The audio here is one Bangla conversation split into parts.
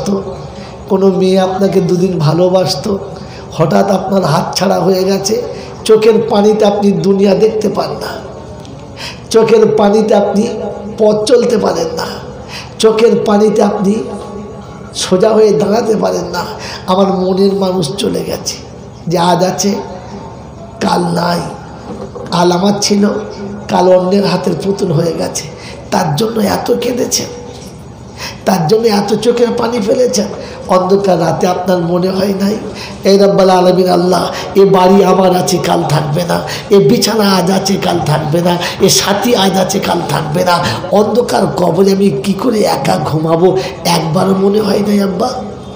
ভালোবাসতো, কোনো মেয়ে আপনাকে দুদিন ভালোবাসতো, হঠাৎ আপনার হাত ছাড়া হয়ে গেছে। চোখের পানিতে আপনি দুনিয়া দেখতে পান না, চোখের পানিতে আপনি পথ চলতে পারেন না, চোখের পানিতে আপনি সোজা হয়ে দাঁড়াতে পারেন না। আমার মনের মানুষ চলে গেছে, যে আজ আছে কাল নাই, কাল আমার ছিল, কাল অন্যের হাতের পুতুল হয়ে গেছে। তার জন্য এত কেঁদেছেন, তার জন্য এত চোখের পানি ফেলেছেন। অন্ধকার রাতে আপনার মনে হয় নাই এই রব্বুল আলামিন আল্লাহ, এ বাড়ি আমার আছে কাল থাকবে না, এ বিছানা আজ আছে কাল থাকবে না, এ সাথী আজ আছে কাল থাকবে না, অন্ধকার কবরে আমি কি করে একা ঘুমাবো? একবারও মনে হয় নাই আব্বা,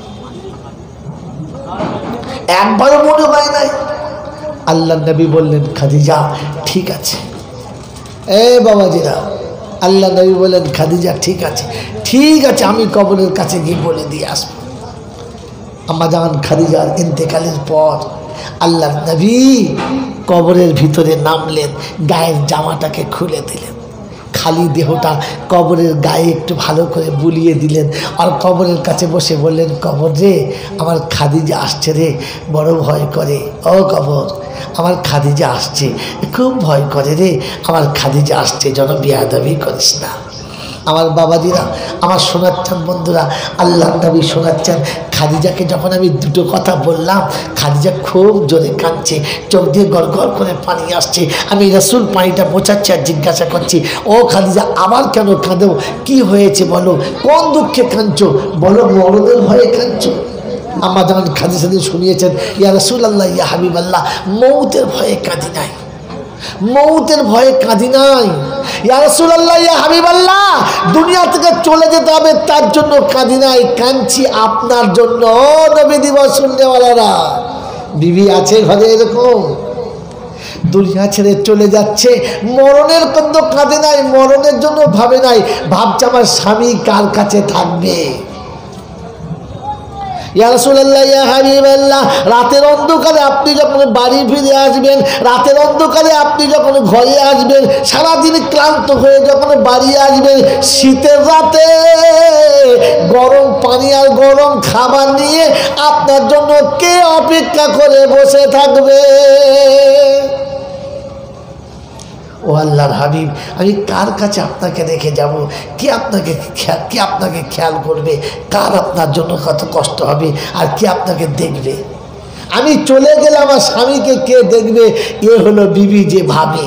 একবারও মনে হয় নাই। আল্লাহ নবী বললেন খাদিজা ঠিক আছে। এ বাবাজিরা, আল্লাহ নবী বললেন খাদিজা ঠিক আছে, ঠিক আছে, আমি কবরের কাছে গিয়ে বলে দিয়ে আসবো। আম্মা জান খাদিজার ইন্তেকালের পর আল্লাহ নবী কবরের ভিতরে নামলেন, গায়ের জামাটাকে খুলে দিলেন, খালি দেহটা কবরের গায়ে একটু ভালো করে বুলিয়ে দিলেন, আর কবরের কাছে বসে বললেন কবর রে, আমার খাদিজা আসছে রে, বড় ভয় করে। ও কবর, আমার খাদিজা আসছে, খুব ভয় করে রে, আমার খাদিজা আসছে, যেন বেয়াদবি করিস না। আমার বাবাজিরা, আমার শোনাচ্ছেন বন্ধুরা, আল্লাহ নবী শোনাচ্ছেন খাদিজাকে যখন আমি দুটো কথা বললাম, খাদিজা খুব জোরে কাঁদছে, চোখ দিয়ে গড় গড় করে পানি আসছে। আমি রাসূল পানিটা মোছাচ্ছি আর জিজ্ঞাসা করছি, ও খাদিজা আবার কেন কাঁদো, কি হয়েছে বলো, কোন দুঃখে কাঁদছো বলো, মরণের ভয়ে কাঁদছো? আম্মা যখন খাদিজা দিয়ে শুনিয়েছেন, ইয়া রাসূলুল্লাহ, ইয়া হাবিবাল্লাহ, মৌতের ভয়ে কাঁদি নাই, মৌতের ভয়ে কাঁদি নাই। ইয়া রাসূলুল্লাহ, ইয়া হাবিবাল্লাহ, দুনিয়া থেকে চলে যেতে হবে তার জন্য কাঁদি নাই, কাঁদছি আপনার জন্য। ও নবী দিবস শুননেওয়ালারা, বিবি আছে ঘরে এরকম দুনিয়া ছেড়ে চলে যাচ্ছে, মরণের জন্য কাঁদে নাই, মরণের জন্য ভাবে নাই, ভাবছে আমার স্বামী কার কাছে থাকবে। ইয়া রাসূলুল্লাহ, ইয়া হাবিবাল্লাহ, রাতের অন্ধকারে আপনি যখন বাড়ি ফিরে আসবেন, রাতের অন্ধকারে আপনি যখন ঘরে আসবেন, সারাদিন ক্লান্ত হয়ে যখন বাড়ি আসবেন, শীতের রাতে গরম পানি আর গরম খাবার নিয়ে আপনার জন্য কে অপেক্ষা করে বসে থাকবে? ও আল্লাহর হাবিব, আমি কার কাছে আপনাকে রেখে যাব? কে আপনাকে খেয়াল করবে? কার আপনার জন্য কত কষ্ট হবে? আর কে আপনাকে দেখবে? আমি চলে গেলে আমার স্বামীকে কে দেখবে? এ হলো বিবি যে ভাবে।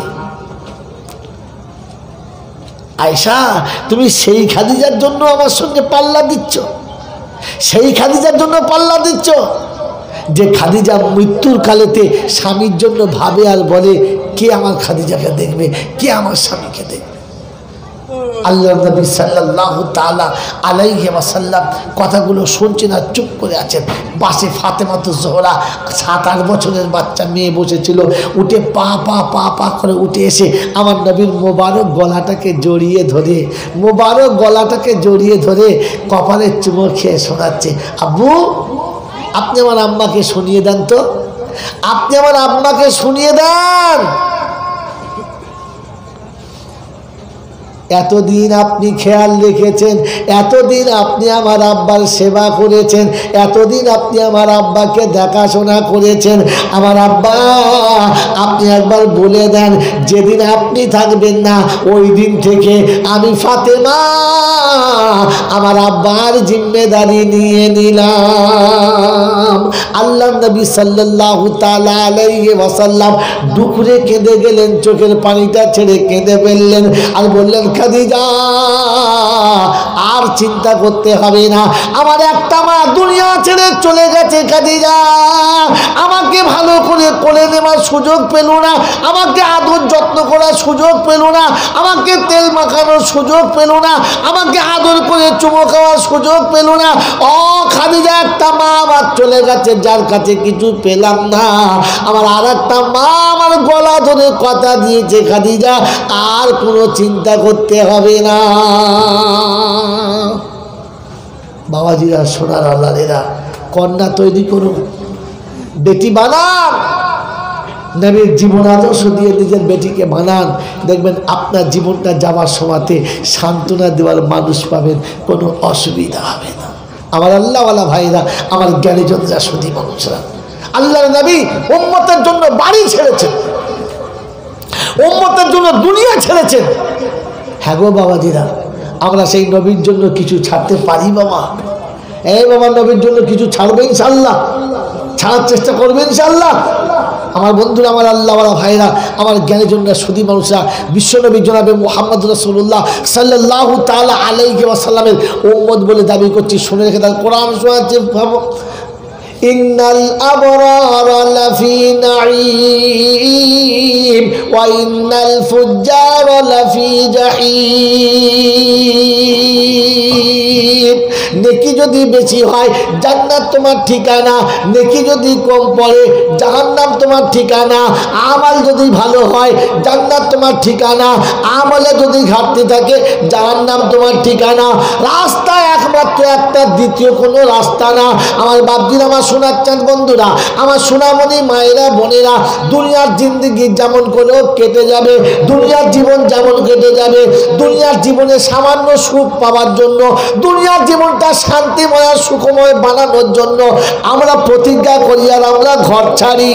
আয়েশা, তুমি সেই খাদিজার জন্য আমার সঙ্গে পাল্লা দিচ্ছ, সেই খাদিজার জন্য পাল্লা দিচ্ছ যে খাদিজা মৃত্যুর কালেতে স্বামীর জন্য ভাবে আর বলে কে আমার খাদিজাকে দেখবে, কে আমার স্বামীকে দেখবে। আল্লাহ নবী সাল্লাল্লাহু তাআলা আলাইহি ওয়াসাল্লাম কথাগুলো শুনছেন আর চুপ করে আছেন। পাশে ফাতেমাতুজ জোহরা 7-8 বছরের বাচ্চা মেয়ে বসেছিল, উঠে পা পা পা পা করে উঠে এসে আমার নবীর মোবারক গলাটাকে জড়িয়ে ধরে, মোবারক গলাটাকে জড়িয়ে ধরে কপালে চুমো খেয়ে শোনাচ্ছে, আব্বু আপনি আমার আম্মাকে শুনিয়ে দেন তো, আপনি আমার আম্মাকে শুনিয়ে দেন। এতদিন আপনি খেয়াল রেখেছেন, এতদিন আপনি আমার আব্বার সেবা করেছেন, এতদিন আপনি আমার আব্বাকে দেখাশোনা করেছেন। আমার আব্বা, আপনি একবার বলে দেন, যেদিন আপনি থাকবেন না ওই দিন থেকে আমি ফাতেমা আমার আব্বার জিম্মেদারি নিয়ে নিলাম। আল্লাহ নবী সাল্লাল্লাহু তাআলা আলাইহি ওয়াসাল্লাম দুপুরে কেঁদে গেলেন, চোখের পানিটা ছেড়ে কেঁদে ফেললেন আর বললেন, খাদিজা আর চিন্তা করতে হবে না, আমার একটা মা দুনিয়া ছেড়ে চলে গেছে। খাদিজা আমাকে ভালো করে কোলে নেওয়ার সুযোগ পেল না, আমাকে আদর যত্ন করার সুযোগ পেল না, আমাকে তেল মাখানোর সুযোগ পেল না, আমাকে আদর করে চুমো খাওয়ার সুযোগ পেল না। ও খাদিজা, একটা মা আমার চলে গেছে যার কাছে কিছু পেলাম না। আমার আর একটা মা আমার গলা ধরে কথা দিয়েছে, খাদিজা আর কোনো চিন্তা করতে হবে না। বাবাজিরা, সোনার আল্লাহেরা, কন্যা তৈরি করুন, বেটি বানান, নবীর জীবন আদর্শ দিয়ে নিজের বেটিকে বানান। দেখবেন আপনার জীবনটা যাওয়ার সময়তে সান্ত্বনা দেওয়ার মানুষ পাবেন, কোনো অসুবিধা হবে না। আমার আল্লাহওয়ালা ভাইরা, আমার জ্ঞানীজনরা, সুধী মানুষরা, আল্লাহর নবী উম্মতের জন্য বাড়ি ছেড়েছেন, উম্মতের জন্য দুনিয়া ছেড়েছেন। হ্যাঁ গো বাবাজিরা, আমরা সেই নবীর জন্য কিছু ছাড়তে পারি বাবা? এই বাবা, নবীর জন্য কিছু ছাড়বে ইনশাআল্লাহ? ছাড়ার চেষ্টা করবে ইনশাআল্লাহ? আমার বন্ধুরা, আমার আল্লাহওয়ালা ভাইরা, আমার জ্ঞানের জন্য সুধী মানুষরা, বিশ্বনবী জনাবে মুহাম্মদ রাসূলুল্লাহ সাল্লাল্লাহু তাআলা আলাইহি ওয়াসাল্লামের উম্মত বলে দাবি করছি। শুনে রেখে তার কোরআন শোনাচ্ছে, ইন্নাল আবরারা লাফি নাঈম ওয়া ইন্নাল ফুজ্জারা লাফি জাহিম। নেকি যদি বেশি হয় জান্নাত তোমার ঠিকানা, নেকি যদি কম পড়ে জাহান্নাম তোমার ঠিকানা। আমল যদি ভালো হয় জান্নাত তোমার ঠিকানা, আমলে যদি ঘাটতি থাকে জাহান্নাম তোমার ঠিকানা। রাস্তা একমাত্র একটা, দ্বিতীয় কোনো রাস্তা না। আমার বাপজির, আমার শোনাচ্ছেন বন্ধুরা, আমার সোনামণি মায়েরা, বোনেরা, দুনিয়ার জিন্দেগি যেমন করেও কেটে যাবে, দুনিয়ার জীবন যেমন কেটে যাবে, দুনিয়ার জীবনে সামান্য সুখ পাওয়ার জন্য, দুনিয়ার জীবনটা শান্তিময় সুখময় বানানোর জন্য আমরা প্রতিজ্ঞা করি আর আমরা ঘর ছাড়ি।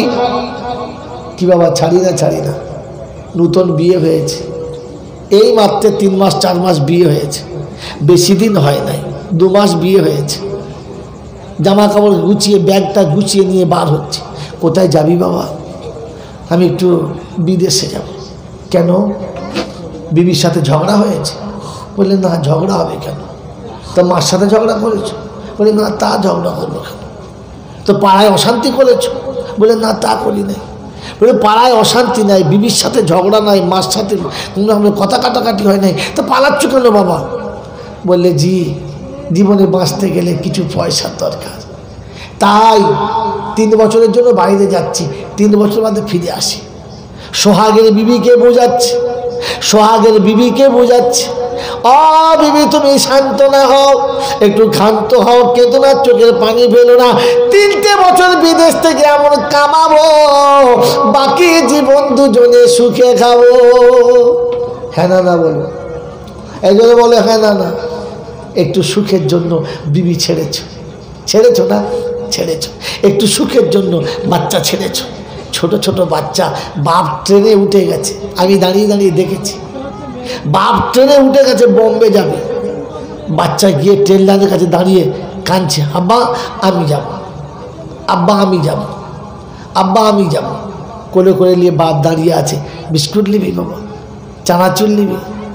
কি বাবা, ছাড়ি না? ছাড়ি না। নতুন বিয়ে হয়েছে, এই মাত্র 3 মাস 4 মাস বিয়ে হয়েছে, বেশি দিন হয় নাই, 2 মাস বিয়ে হয়েছে। জামা কাপড় গুছিয়ে, ব্যাগটা গুছিয়ে নিয়ে বার হচ্ছে। কোথায় যাবি বাবা? আমি একটু বিদেশে যাব। কেন? বিবির সাথে ঝগড়া হয়েছে? বললেন না, ঝগড়া হবে কেন? তো মার সাথে ঝগড়া করেছো? বলে না, তা ঝগড়া করবো কেন? তো পাড়ায় অশান্তি করেছো? বলে না, তা করি নাই। বলে পাড়ায় অশান্তি নাই, বিবির সাথে ঝগড়া নাই, মার সাথে কথা কাটাকাটি হয় নাই, তো পালাচ্ছ কেন বাবা? বললে জি, জীবনে বাঁচতে গেলে কিছু পয়সার দরকার, তাই 3 বছরের জন্য বাইরে যাচ্ছি, 3 বছর বাদে ফিরে আসি। সোহাগের বিবিকে বোঝাচ্ছে, সোহাগের বিবিকে বোঝাচ্ছে, ও বিবি তুমি শান্ত না হও, একটু ক্ষান্ত হও, কেঁদো না, চোখের পানি ফেলো না। 3টে বছর বিদেশ থেকে এমন কামাবো, বাকি জীবন দুজনে সুখে খাবো। হ্যাঁ না না বলো, এই জন্য বলে হ্যাঁ না না। একটু সুখের জন্য বিবি ছেড়েছো, ছেড়েছো না? ছেড়েছো। একটু সুখের জন্য বাচ্চা ছেড়েছো, ছোট ছোট বাচ্চা। বাপ ট্রেনে উঠে গেছে, আমি দাঁড়িয়ে দাঁড়িয়ে দেখেছি। বাপ ট্রেনে উঠে গেছে, বোম্বে যাবে। বাচ্চা গিয়ে ট্রেন লাইনের কাছে দাঁড়িয়ে কাঁদছে, আব্বা আমি যাব, আব্বা আমি যাব, আব্বা আমি যাব। কোলে করে নিয়ে বাপ দাঁড়িয়ে আছে। বিস্কুট নিবি বাবা? চানাচুর নিবি?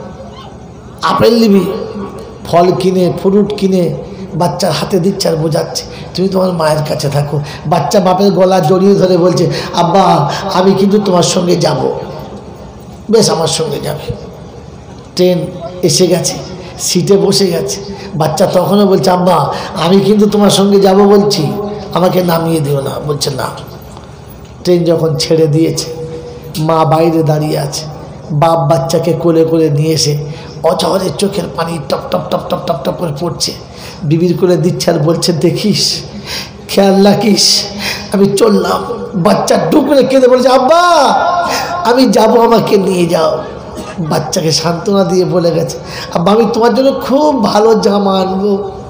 আপেল নিবি? ফল কিনে, ফ্রুট কিনে বাচ্চার হাতে দিচ্ছে আর বোঝাচ্ছে, তুমি তোমার মায়ের কাছে থাকো। বাচ্চা বাপের গলা জড়িয়ে ধরে বলছে, আব্বা আমি কিন্তু তোমার সঙ্গে যাব। বেশ, আমার সঙ্গে যাবে। ট্রেন এসে গেছে, সিটে বসে গেছে। বাচ্চা তখনও বলছে, আব্বা আমি কিন্তু তোমার সঙ্গে যাব বলছি, আমাকে নামিয়ে দিও না। বলছে না। ট্রেন যখন ছেড়ে দিয়েছে, মা বাইরে দাঁড়িয়ে আছে, বাপ বাচ্চাকে কোলে করে নিয়ে এসে অঝরে চোখের পানি টপ টপ টপ টপ টপ টপ করে পড়ছে, বিবির কোলে দিচ্ছে আর বলছে, দেখিস, খেয়াল রাখিস, আমি চললাম। বাচ্চা ডুবলে কেঁদে বলছে, আব্বা আমি যাব, আমাকে নিয়ে যাও। বাচ্চাকে সান্ত্বনা দিয়ে বলে গেছে, আব্বা আমি তোমার জন্য খুব ভালো জামা আনবো,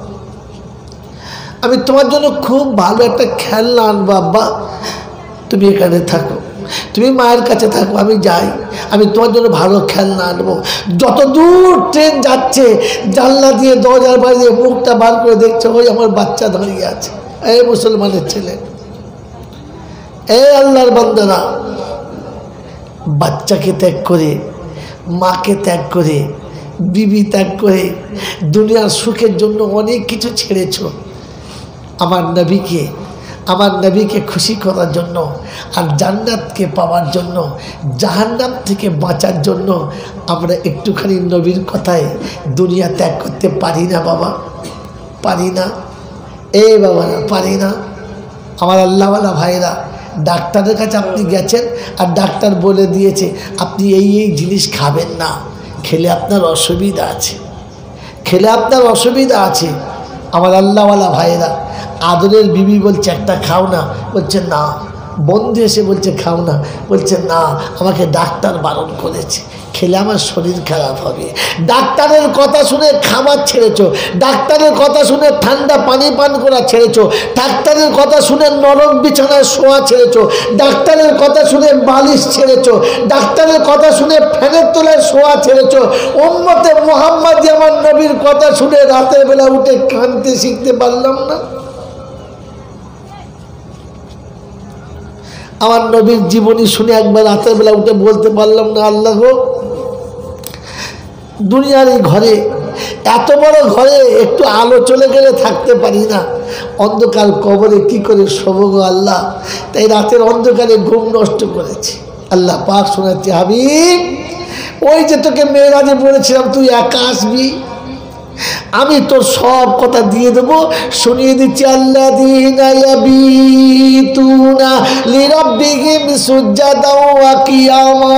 আমি তোমার জন্য খুব ভালো একটা খেলনা আনবো, আব্বা তুমি এখানে থাকো, তুমি মায়ের কাছে থাকো, আমি যাই, আমি তোমার জন্য ভালো খেলনা আনবো। যত দূর ট্রেন যাচ্ছে, জানলা দিয়ে দরজার বাইরে মুখটা বার করে দেখছে, ওই আমার বাচ্চা দাঁড়িয়ে আছে। এই মুসলমানের ছেলে, এই আল্লাহর বান্দারা, বাচ্চাকে ত্যাগ করে, মাকে ত্যাগ করে, বিবি ত্যাগ করে দুনিয়ার সুখের জন্য অনেক কিছু ছেড়েছ। আমার নবীকে খুশি করার জন্য আর জান্নাতকে পাওয়ার জন্য, জাহান্নাম থেকে বাঁচার জন্য আমরা একটুখানি নবীর কথায় দুনিয়া ত্যাগ করতে পারি না বাবা? পারি না? এই বাবা না, পারি না। আমার আল্লাহওয়ালা ভাইরা, ডাক্তারের কাছে আপনি গেছেন আর ডাক্তার বলে দিয়েছে আপনি এই এই জিনিস খাবেন না, খেলে আপনার অসুবিধা আছে, খেলে আপনার অসুবিধা আছে। আমার আল্লাহওয়ালা ভাইরা, আদরের বিবি বলছে একটা খাও না, বলছে না বন্ধু এসে বলছে খাও না, বলছে না আমাকে ডাক্তার বারণ করেছে, খেলে আমার শরীর খারাপ হবে। ডাক্তারের কথা শুনে খাবার ছেড়েছো, ডাক্তারের কথা শুনে ঠান্ডা পানি পান করা ছেড়েছো, ডাক্তারের কথা শুনে নরম বিছানায় শোয়া ছেড়েছো, ডাক্তারের কথা শুনে বালিশ ছেড়েছো, ডাক্তারের কথা শুনে ফ্যানের তলায় শোয়া ছেড়েছো। উম্মতে মুহাম্মাদি আমার নবীর কথা শুনে রাতের বেলা উঠে কাঁদতে শিখতে পারলাম না? আমার নবীর জীবনী শুনে একবার রাতের বেলা উঠে বলতে পারলাম না, আল্লাহ গো, দুনিয়ার এই ঘরে, এত বড় ঘরে একটু আলো চলে গেলে থাকতে পারি না, অন্ধকার কবরে কি করে শোব গো আল্লাহ। তাই রাতের অন্ধকারে ঘুম নষ্ট করেছি। আল্লাহ পাক শোনাচ্ছি, হাবিব ওই যে তোকে মেয়েরাজে বলেছিলাম তুই একা আসবি, আমি তোর সব কথা দিয়ে দেবো, শুনিয়ে দিচ্ছি। আল্লাযীনা ইয়াবিতুনা লিরাব্বিহিম সুজদাও ওয়া কিয়ামা।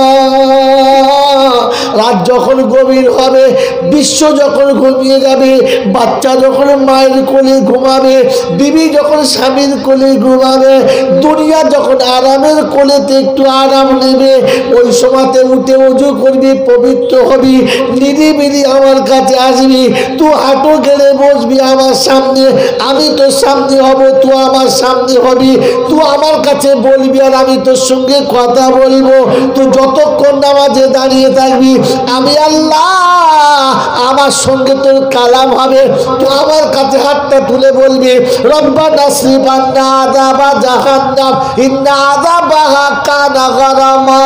রাত যখন গভীর হবে, বিশ্ব যখন ঘুমিয়ে যাবে, বাচ্চা যখন মায়ের কোলে ঘুমাবে, বিবি যখন স্বামীর কোলে ঘুমাবে, দুনিয়া যখন আরামের কোলেতে একটু আরাম নেবে, ওই সময়তে উঠে ওযু করবি, পবিত্র হবি, নিরিবিলি আমার কাছে আসবি, তুই হাঁটু গেড়ে বসবি আমার সামনে, আমি তোর সামনে হব, তুই আমার সামনে হবি, তুই আমার কাছে বলবি আর আমি তোর সঙ্গে কথা বলবো। তুই যতক্ষণ নামাজে দাঁড়িয়ে থাকবি, আমি আল্লাহ আমার সঙ্গে তোর কালাম হবে। তুই আমার কাছে হাতটা তুলে বলবি, রব্বানা আসরিফ আন্না আযাবা জাহান্নাম ইন্না আযাবাহা কানা গারামা।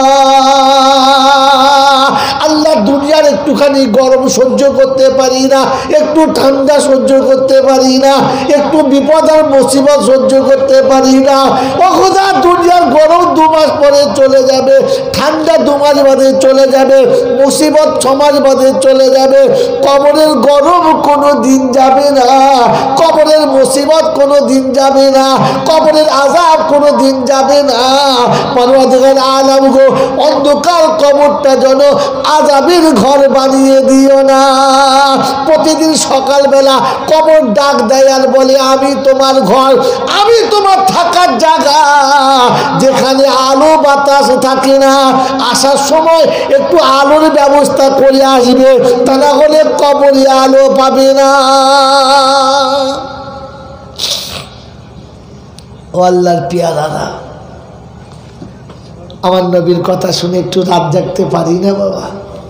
আল্লাহ দুনিয়ার একটুখানি গরম সহ্য করতে পারি না, একটু ঠান্ডা সহ্য করতে পারি না, একটু বিপদ আর মুসিবত সহ্য করতে পারি না। ও খোদা, দুনিয়ার গরম 2 মাস পরে চলে যাবে, ঠান্ডা 2 মাস বাদে চলে যাবে, মুসিবত 6 মাস বাদে চলে যাবে, কবরের গরম কোনো দিন যাবে না, কবরের মুসিবত কোনো দিন যাবে না, কবরের আযাব কোনো দিন যাবে না। পরওয়ারদিগার আলম গো, অন্ধকার কবরটা যেন আযাবের ঘর বানিয়ে দিও না। প্রতিদিন সকালবেলা কবর ডাক দেয় আর বলে, আমি তোমার ঘর, আমি তোমার থাকার জায়গা, যেখানে আলো বাতাস থাকে না। আসার সময় একটু আলোর ব্যবস্থা করে আসবে, তা না হলে কবরে আলো পাবে না। ও আল্লাহর পেয়ারারা, আমার নবীর কথা শুনে একটু রাত জাগতে পারি না বাবা।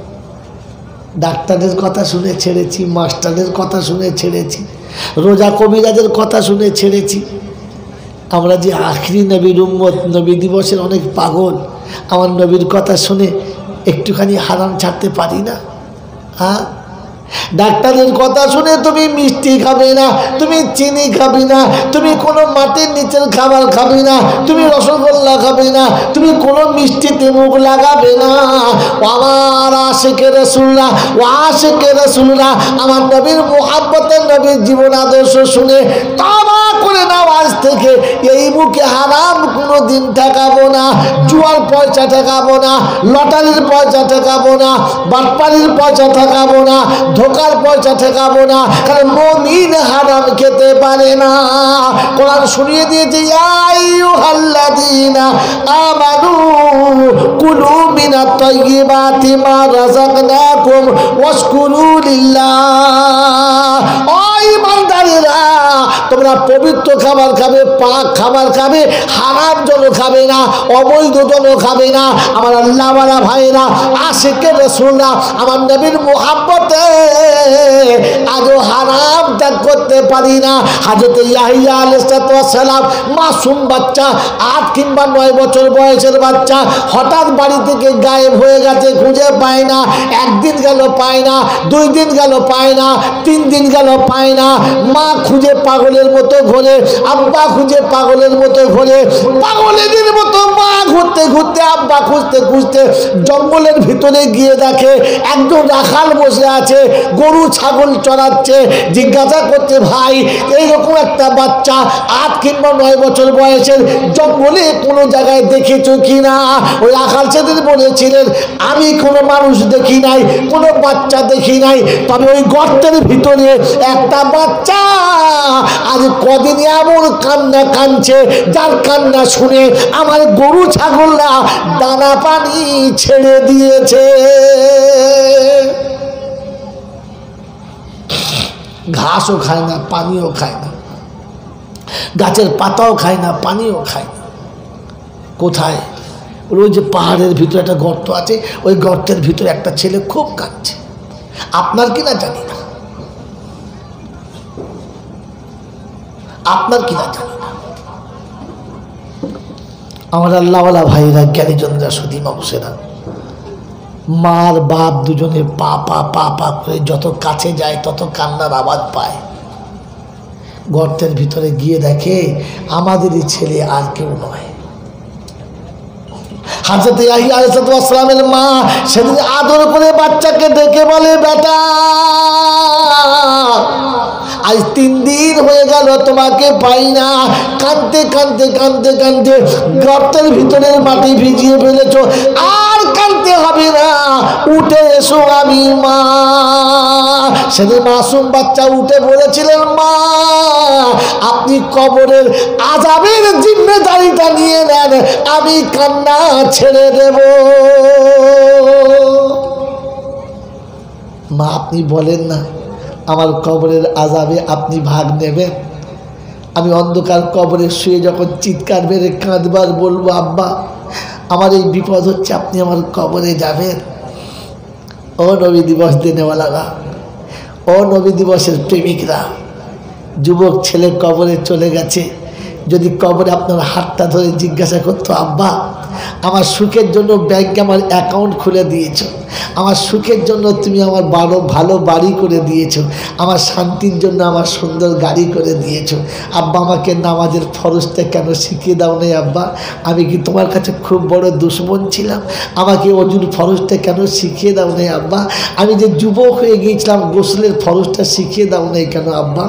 ডাক্তারের কথা শুনে ছেড়েছি, মাস্টারের কথা শুনে ছেড়েছি, রোজা কবিরাজের কথা শুনে ছেড়েছি। আমরা যে আখরি নবীর উম্মত, নবী দিবসের অনেক পাগল, আমার নবীর কথা শুনে একটুখানি হারাম ছাড়তে পারি না। হ্যাঁ, ডাক্তারের কথা শুনে তুমি মিষ্টি খাবে না, তুমি চিনি খাবি না, তুমি কোনো মাটির নিচের খাবার খাবি না, তুমি রসগোল্লা খাবে না, তুমি কোনো মিষ্টিতে মুখ লাগাবে না। আমার আশিকে রাসূলুল্লাহ, ও আশিকে রাসূলুল্লাহ, আমার নবীর মুহাব্বতের, নবীর জীবন আদর্শ শুনে তওবা করে নাও, আজ থেকে এই মুখে হারাম কোনো দিন ঠেকাবো না, জুয়ার পয়সা ঠেকাবো না, লটারির পয়সা ঠেকাবো না, বাটপাড়ির পয়সা ঠেকাবো না, ধোকার পয়সা ঠেকাবো না, কারণ মুমিন হারাম খেতে পারে না। কোরআন শুনিয়ে দিয়েছে, ইয়া আইয়ুহাল্লাযীনা আমানু কুলু মিনাত তাইয়্যিবাতি মা রাযাকনাকুম ওয়াশকুরু লিল্লাহ। ও ঈমানদারেরা, তোমরা পবিত্র খাবার খাবে, পাক খাবার খাবে, হারাম জল খাবে না, অবৈধ জল খাবে না। আমার আল্লাহওয়ালা ভাইরা, আশিকে রাসূলুল্লাহ, আমার নবীর মুহাব্বতে আজও হারাম ত্যাগ করতে পারি না। হযরত ইয়াহইয়া আলাইহিস সালাম, মাসুম বাচ্চা, 8 কিংবা 9 বছর বয়সের বাচ্চা, হঠাৎ বাড়ি থেকে গায়েব হয়ে গেছে, খুঁজে পায় না। 1 দিন গেল পায় না, 2 দিন গেল পায় না, 3 দিন গেল পায় না। মা খুঁজে পাগলের মতো ঘোরে, আব্বা খুঁজে পাগলের মতো ঘোরে, পাগলের মতো মা ঘুরতে ঘুরতে, আব্বা খুঁজতে খুঁজতে জঙ্গলের ভিতরে গিয়ে দেখে একজন রাখাল বসে আছে, গরু ছাগল চড়াচ্ছে। জিজ্ঞাসা করছে, ভাই এইরকম একটা বাচ্চা 8 কিংবা 9 বছর বয়সের জঙ্গলে কোনো জায়গায় দেখেছো কিনা? ওই রাখাল সেদিন বলেছিলেন, আমি কোনো মানুষ দেখি নাই, কোনো বাচ্চা দেখি নাই, তবে ওই গর্তের ভিতরে একটা বাচ্চা আজ কদিন এমন কান্না কাঁদছে যার কান্না শুনে আমার গরু ছাগলরা দানা পানি ছেড়ে দিয়েছে। ঘাসও খায় না, পানিও খায় না, গাছের পাতাও খায় না, পানিও খায় না। কোথায়? ওই যে পাহাড়ের ভিতরে একটা গর্ত আছে, ওই গর্তের ভিতরে একটা ছেলে খুব কাঁদছে। আপনার কিনা জানি না, আপনার কিনা জানি না। আমার আল্লাহওয়ালা ভাইরা, জ্ঞানীজনরা, সুধী মানুষেরা, মার বাপ দুজনে পা পা পা পা করে যত কাছে যায় তত কান্নার আওয়াজ পায়। গর্তের ভিতরে গিয়ে দেখে আমাদেরই ছেলে, আর কেউ নয়। হযরত ইয়াহইয়া আলাইহিস সালামের মা সেদিন আদর করে বাচ্চাকে ডেকে বলে, বেটা আজ 3 দিন হয়ে গেল তোমাকে পাই না। কাঁদতে কাঁদতে কাঁদতে কাঁদতে গর্তের ভিতরের মাটি ভিজিয়ে ফেলেছ, আর কাঁদতে হবে না, উঠে এসো, আমি মা। সেদিন মাসুম বাচ্চা উঠে বলেছিলেন, মা আপনি কবরের আযাবের জিম্মেদারিটা নিয়ে নেন, আমি কান্না ছেড়ে দেব। মা আপনি বলেন না আমার কবরের আযাবে আপনি ভাগ নেবেন? আমি অন্ধকার কবরে শুয়ে যখন চিৎকার মেরে কাঁদবার বলবো, আব্বা আমার এই বিপদ হচ্ছে, আপনি আমার কবরে যাবেন? ও নবী দিবস দেনেওয়ালারা, ও নবী দিবসের প্রেমিকরা, যুবক ছেলে কবরে চলে গেছে, যদি কবরে আপনার হাতটা ধরে জিজ্ঞাসা করতো, আব্বা আমার সুখের জন্য ব্যাংকে আমার অ্যাকাউন্ট খুলে দিয়েছো, আমার সুখের জন্য তুমি আমার ভালো বাড়ি করে দিয়েছো, আমার শান্তির জন্য আমার সুন্দর গাড়ি করে দিয়েছো, আব্বা আমাকে নামাজের ফরজটা কেন শিখিয়ে দাও নাই? আব্বা আমি কি তোমার কাছে খুব বড় দুশ্মন ছিলাম? আমাকে ওজুর ফরজটা কেন শিখিয়ে দাও নাই? আব্বা আমি যে যুবক হয়ে গিয়েছিলাম গোসলের ফরজটা শিখিয়ে দাও নাই কেন? আব্বা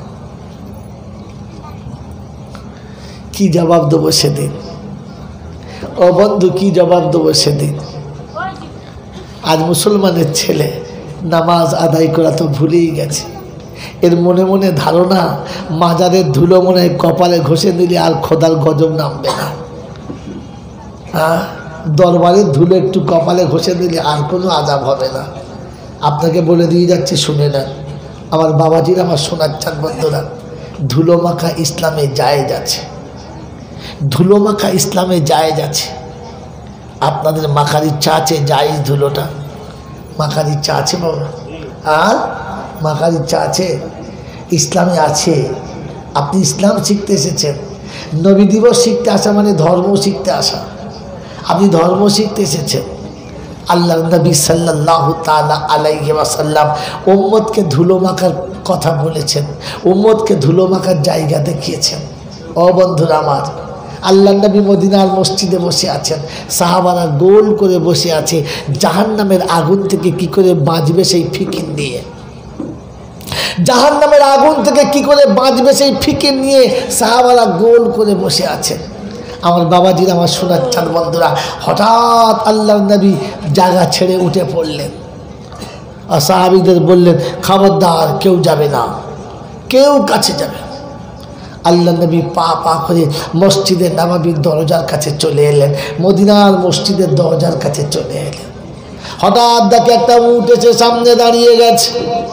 কি জবাব দেবো সেদিন? ও বন্ধু, কি জবাব দেবো সেদিন? আজ মুসলমানের ছেলে নামাজ আদায় করা তো ভুলেই গেছে। এর মনে মনে ধারণা মাজারের ধুলো মনে হয় কপালে ঘষে দিলে আর খোদার গজব নামবে না। হ্যাঁ, দরবারের ধুলো একটু কপালে ঘষে দিলে আর কোনো আযাব হবে না। আপনাকে বলে দিয়ে যাচ্ছি, শুনে নেন আমার বাবাজির, আমার সোনার চাঁদ বন্ধুরা, ধুলো মাখা ইসলামে জায়েজ আছে, ধুলো মাখা ইসলামে জায়েজ আছে। আপনাদের মাখার ইচ্ছা আছে? জায়েজ ধুলোটা মাখার ইচ্ছা আছে বাবা? আর মাখার ইচ্ছা আছে? ইসলামে আছে। আপনি ইসলাম শিখতে এসেছেন, নবী দিবস শিখতে আসা মানে ধর্ম শিখতে আসা। আপনি ধর্ম শিখতে এসেছেন। আল্লাহ নবী সাল্লাল্লাহু তাআলা আলাইহি ওয়াসাল্লাম উম্মতকে ধুলো মাখার কথা বলেছেন, উম্মতকে ধুলো মাখার জায়গা দেখিয়েছেন। ও বন্ধুরা আমার, আল্লাহ নবী মদিনার মসজিদে বসে আছেন, সাহাবারা গোল করে বসে আছে, জাহান্নামের আগুন থেকে কি করে বাঁচবে সেই ফিকির নিয়ে, জাহান্নামের আগুন থেকে কি করে বাঁচবে সেই ফিকির নিয়ে সাহাবারা গোল করে বসে আছেন। আমার বাবাজির, আমার সোনার চাঁদ বন্ধুরা, হঠাৎ আল্লাহ নবী জায়গা ছেড়ে উঠে পড়লেন আর সাহাবীদের বললেন, খবরদার কেউ যাবে না, কেউ কাছে যাবে। আল্লাহ নবী পা পা করে মসজিদের নববীর দরজার কাছে চলে এলেন, মদিনার মসজিদের দরজার কাছে চলে এলেন। হঠাৎ দেখে একটা উট এসে সামনে দাঁড়িয়ে গেছে।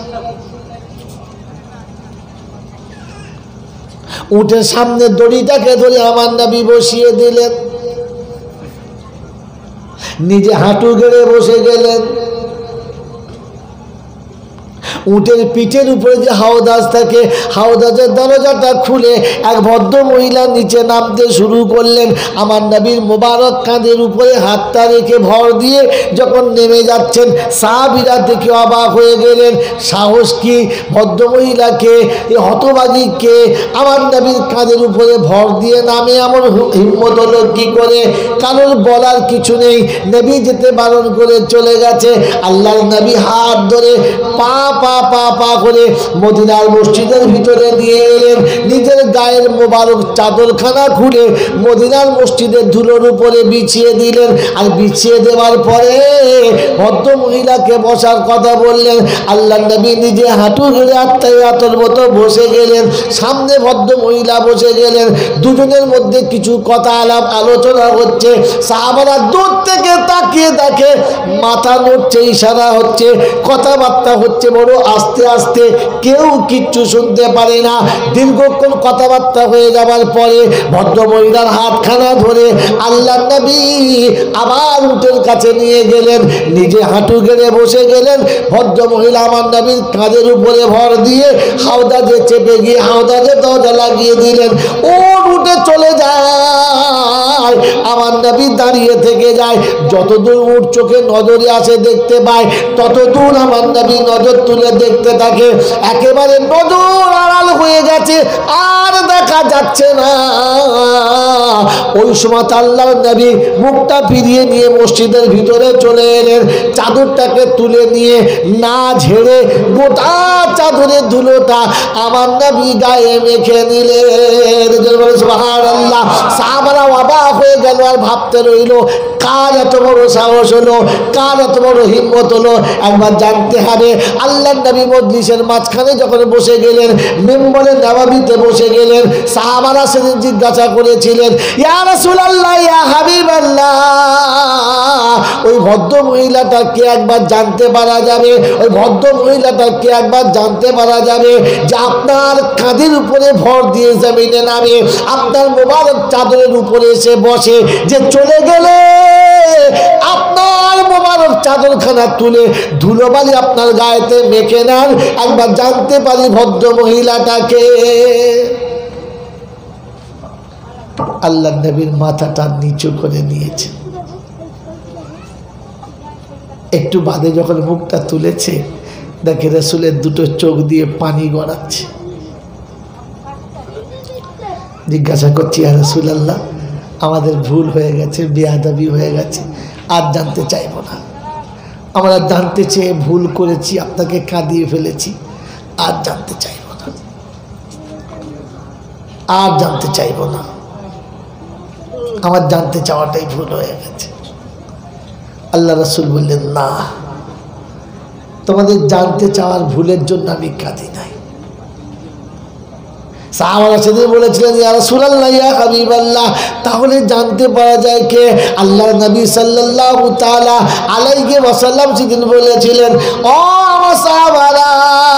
উটের সামনে দড়িটাকে ধরে আমার নবী বসিয়ে দিলেন, নিজে হাঁটু গেড়ে বসে গেলেন। উটের পিঠের উপরে যে হাওদাজ থাকে, হাওদাজের দরজাটা খুলে এক ভদ্র মহিলা নিচে নামতে শুরু করলেন। আমার নবীর মোবারক কাঁধের উপরে হাতটা রেখে ভর দিয়ে যখন নেমে যাচ্ছেন, সাহাবীরা দেখে অবাক হয়ে গেলেন। সাহস কি ভদ্রমহিলাকে, এ হতভাগীকে আমার নবীর কাঁধের উপরে ভর দিয়ে নামে এমন হিম্মত হলো কি করে? কারোর বলার কিছু নেই, নবী যেতে বারণ করে চলে গেছে। আল্লাহর নবী হাত ধরে পা পা পা পা করে মদিনার মসজিদের ভিতরে নিয়ে এলেন। নিজের গায়ের মোবারক চাদরখানা খুলে মদিনার মসজিদের ধুলোর উপরে বিছিয়ে দিলেন। আর বিছিয়ে দেওয়ার পরে ভদ্র মহিলাকে বসার কথা বললেন। আল্লাহ নবী নিজে হাঁটু গেড়ে আত্মায়াতর মতো বসে গেলেন। সামনে ভদ্র মহিলা বসে গেলেন। দুজনের মধ্যে কিছু কথা আলাপ আলোচনা হচ্ছে। সাহাবারা দূর থেকে তাকিয়ে দেখে মাথা নড়ছে, ইশারা হচ্ছে, কথাবার্তা হচ্ছে বড় আস্তে আস্তে, কেউ কিচ্ছু শুনতে পারে না। দীর্ঘক্ষণ কথাবার্তা হয়ে যাবার পরে ভদ্রমহিলার হাতখানা ধরে আল্লাহ নবী আবার উটের কাছে নিয়ে গেলেন। নিজে হাঁটু গেড়ে বসে গেলেন। ভদ্রমহিলা আমার নবীর কাঁধের উপরে ভর দিয়ে হাওদাজে চেপে গিয়ে হাওদাজে দরজা লাগিয়ে দিলেন। ওর উঠে চলে যায়। আমার নবী দাঁড়িয়ে থেকে যায়। যতদূর উট চোখে নজরে আসে দেখতে পায়, ততদূর আমার নবী নজর তুলে দেখতে থাকে। একেবারে নজর আড়াল হয়ে গেছে, আর দেখা যাচ্ছে না। ওই সময় আল্লাহর নবী মুখটা ফিরিয়ে নিয়ে মসজিদের ভিতরে চলে এলেন। চাদরটাকে তুলে নিয়ে না ঝেড়ে গোটা চাদরের ধুলোটা আমার নবী গায়ে মেখে নিলেন। সুবহানাল্লাহ। সাহাবারা অবাক হয়ে গেল, আর ভাবতে রইল কার এত বড় সাহস হলো, কার এত বড় হিম্মত হলো, একবার জানতে হবে। আল্লাহর নবী মজলিসের মাঝখানে যখন বসে গেলেন, মেম্বরে নববীতে বসে গেলেন, সাহাবারা সেদিন জিজ্ঞাসা করেছিলেন, ইয়া রাসূলুল্লাহ, ইয়া হাবিবাল্লাহ, ওই ভদ্র মহিলাটাকে একবার জানতে পারা যাবে, ওই ভদ্র মহিলাটাকে একবার জানতে পারা যাবে যে আপনার কাঁধের উপরে ভর দিয়ে জমিনে নামে, আপনার মোবারক চাদরের উপরে এসে বসে, যে চলে গেলে আপনার মোবারক চাদরখানা তুলে ধুলোবালি আপনার গায়েতে মেখে নেন, একবার জানতে পারি ভদ্র মহিলাটাকে। আল্লাহ নবীর মাথাটা নিচু করে নিয়েছে। একটু বাদে যখন মুখটা তুলেছে, দেখে রাসূলের দুটো চোখ দিয়ে পানি গড়াচ্ছে। জিজ্ঞাসা করছি, ইয়া রাসূলুল্লাহ, আমাদের ভুল হয়ে গেছে, বেয়াদবি হয়ে গেছে, আর জানতে চাইব না। আমরা জানতে চেয়ে ভুল করেছি, আপনাকে কাঁদিয়ে ফেলেছি, আর জানতে চাইব না, আর জানতে চাইব না। আমার জানতে চাওয়াটাই ভুল হয়ে গেছে। আল্লাহ রাসূল বললেন, না, তোমাদের জানতে চাওয়ার ভুলের জন্য আমি কাঁদি নাই। সাহাবারা সেদিন বলেছিলেন, ইয়া রাসূলুল্লাহ, ইয়া হাবিবাল্লাহ, তাহলে জানতে পারা যায় কে? আল্লাহর নবী সাল্লাল্লাহু তাআলা আলাইহি ওয়াসাল্লাম সেদিন বলেছিলেন, ও আমার সাহাবারা,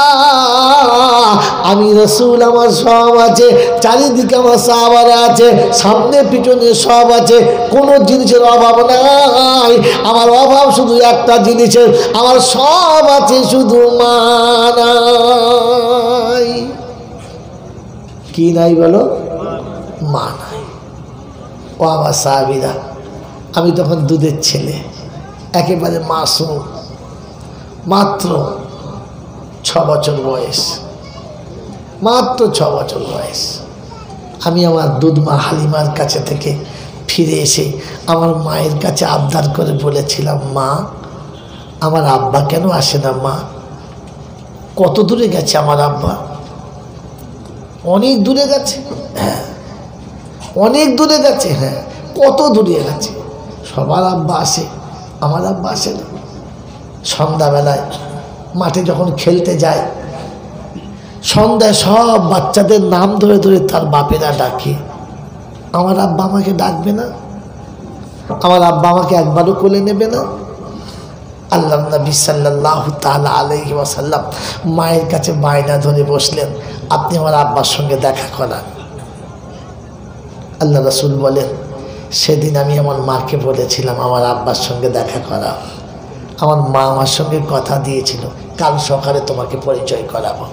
আমি রাসূল, আমার সব আছে, চারিদিকে আমার সাহাবারা আছে, সামনে পিছনে সব আছে, কোনো জিনিসের অভাব নাই। আমার অভাব শুধু একটা জিনিসের, আমার সব আছে, শুধু মা নাই। কি নাই বলো? মা নাই। ও আমার সাহাবীরা, আমি তখন দুধের ছেলে, একেবারে মাসুম, মাত্র 6 বছর বয়স, মাত্র 6 বছর বয়স। আমি আমার দুধ মা হালিমার কাছে থেকে ফিরে এসে আমার মায়ের কাছে আবদার করে বলেছিলাম, মা, আমার আব্বা কেন আসে না? মা, কত দূরে গেছে আমার আব্বা? অনেক দূরে গেছে। হ্যাঁ, অনেক দূরে গেছে। হ্যাঁ, কত দূরে গেছে? সবার আব্বা আসে, আমার আব্বা আসে না। সন্ধ্যাবেলায় মাঠে যখন খেলতে যায়, সন্ধ্যায় সব বাচ্চাদের নাম ধরে ধরে তার বাপেরা ডাকে, আমার আব্বা আমাকে ডাকবে না? আমার আব্বা আমাকে একবারও কোলে নেবে না? আল্লাহর নবী সাল্লাল্লাহু তাআলা আলাইহি ওয়াসাল্লাম মায়ের কাছে বায়না ধরে বসলেন, আপনি আমার আব্বার সঙ্গে দেখা করান। আল্লাহ রাসূল বলেন, সেদিন আমি আমার মাকে বলেছিলাম আমার আব্বার সঙ্গে দেখা করা। আমার মা আমার সঙ্গে কথা দিয়েছিল, কাল সকালে তোমাকে পরিচয় করাবো।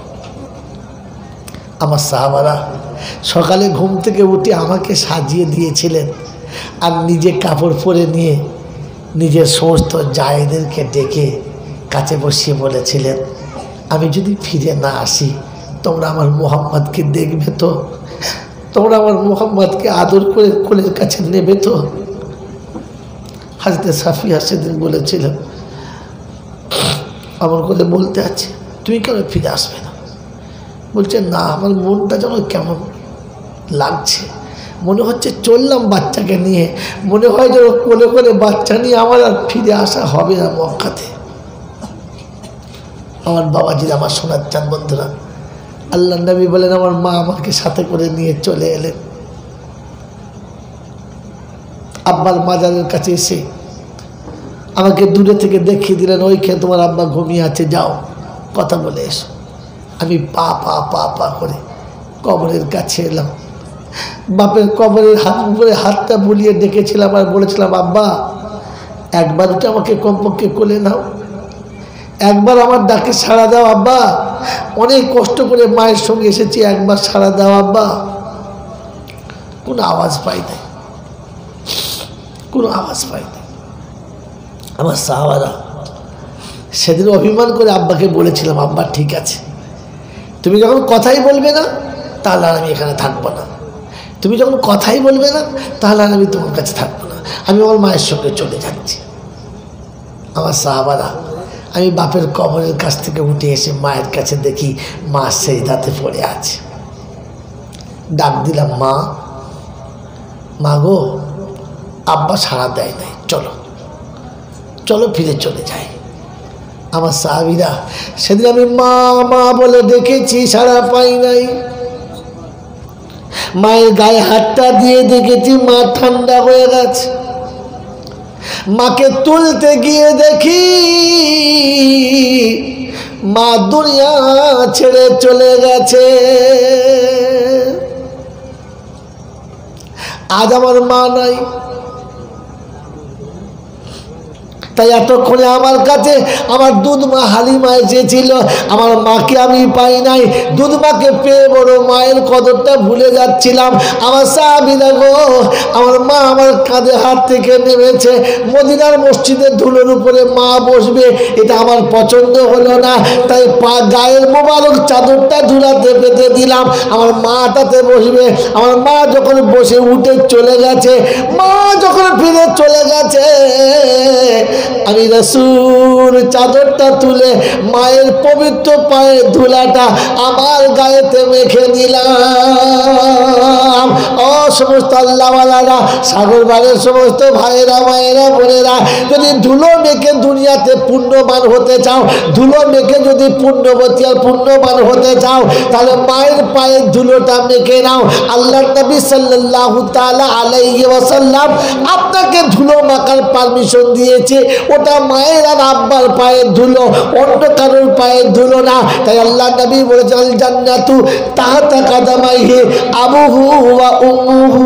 আমার সাহাবারা সকালে ঘুম থেকে উঠে আমাকে সাজিয়ে দিয়েছিলেন, আর নিজে কাপড় পরে নিয়ে নিজের সমস্ত জায়েদেরকে ডেকে কাছে বসিয়ে বলেছিলেন, আমি যদি ফিরে না আসি, তোমরা আমার মুহাম্মদকে দেখবে তো? তোমরা আমার মুহাম্মদকে আদর করে কোলের কাছে নেবে তো? হযরত সাফিয়া সেদিন বলেছিলেন, আমার কোলে বলতে আছে, তুমি কেন ফিরে আসবে না? বলছে না, আমার মনটা যেন কেমন লাগছে, মনে হচ্ছে চললাম বাচ্চাকে নিয়ে, মনে হয় যেন কোলে করে বাচ্চা নিয়ে আমার আর ফিরে আসা হবে না মক্কাতে। আমার বাবাজির, আমার সোনার চাঁদ বন্ধুরা, আল্লাহ নবী বলেন আমার মা আমাকে সাথে করে নিয়ে চলে এলেন। আব্বার মাজারের কাছে এসে আমাকে দূরে থেকে দেখিয়ে দিলেন, ওইখানে তোমার আব্বা ঘুমিয়ে আছে, যাও কথা বলে এসো। আমি পা পা পা পা করে কবরের কাছে এলাম। বাপের কবরের হাত উপরে হাতটা বুলিয়ে ডেকেছিলাম আর বলেছিলাম, আব্বা একবার তো আমাকে কমপক্ষে কোলে নাও, একবার আমার ডাকে সাড়া দাও আব্বা, অনেক কষ্ট করে মায়ের সঙ্গে এসেছি, একবার সাড়া দাও আব্বা। কোনো আওয়াজ পাই নাই, কোনো আওয়াজ পাই নাই। আমার সাহাবারা সেদিন অভিমান করে আব্বাকে বলেছিলাম, আব্বা ঠিক আছে, তুমি যখন কথাই বলবে না তাহলে আর আমি এখানে থাকবো না, তুমি যখন কথাই বলবে না তাহলে আর আমি তোমার কাছে থাকবো না, আমি আমার মায়ের সঙ্গে চলে যাচ্ছি। আমার সাহাবারা, আমি বাপের কবরের কাছ থেকে উঠে এসে মায়ের কাছে দেখি মা সেজদাতে পড়ে আছে। ডাক দিলাম, মা, মা গো, আব্বা সাড়া দেয় নাই, চলো চলো ফিরে চলে যাই। আমার সাহাবীরা, সেদিন আমি মা মা বলে ডেকেছি, সাড়া পাই নাই। মায়ের গায়ে হাতটা দিয়ে দেখেছি মা ঠান্ডা হয়ে গেছে। মাকে তুলতে গিয়ে দেখি মা দুনিয়া ছেড়ে চলে গেছে। আজ আমার মা নাই, তাই এতক্ষণে আমার কাছে আমার দুধমা হালিমা এসেছিল, আমার মাকে আমি পাই নাই। দুধমাকে পেয়ে বড় মায়ের কদরটা ভুলে যাচ্ছিলাম। আমার সাহাবীরা গো, আমার মা আমার কাঁধে হাত থেকে নেমেছে। মদিনার মসজিদের ধুলোর উপরে মা বসবে, এটা আমার পছন্দ হলো না, তাই গায়ের মোবারক চাদরটা ধুলাতে পেতে দিলাম, আমার মা তাতে বসবে। আমার মা যখন বসে উঠে চলে গেছে, মা যখন ফিরে চলে গেছে, আমি রাসূল চাদরটা তুলে মায়ের পবিত্র পায়ের ধুলাটা আমার গায়েতে মেখে দিলাম। ও সমস্ত আল্লাহওয়ালারা, সাগর বাড়ির সমস্ত ভাইয়েরা, মায়েরা, বোনেরা, যদি ধুলো মেখে দুনিয়াতে পুণ্যবান হতে চাও, ধুলো মেখে যদি পুণ্যবতী আর পুণ্যবান হতে চাও, তাহলে মায়ের পায়ের ধুলোটা মেখে নাও। আল্লাহর নবী সাল্লাল্লাহু তাআলা আলাইহি ওয়াসাল্লাম আপনাকে ধুলো মাখার পারমিশন দিয়েছে, ওটা মায়ের আর আব্বার পায়ের ধুলো, অন্য কারোর পায়ের ধুলো না। তাই আল্লাহ নবী বলেছেন, আল জান্নাতু তাহতা কাদামাইহি আবুহু ওয়া উম্মুহু।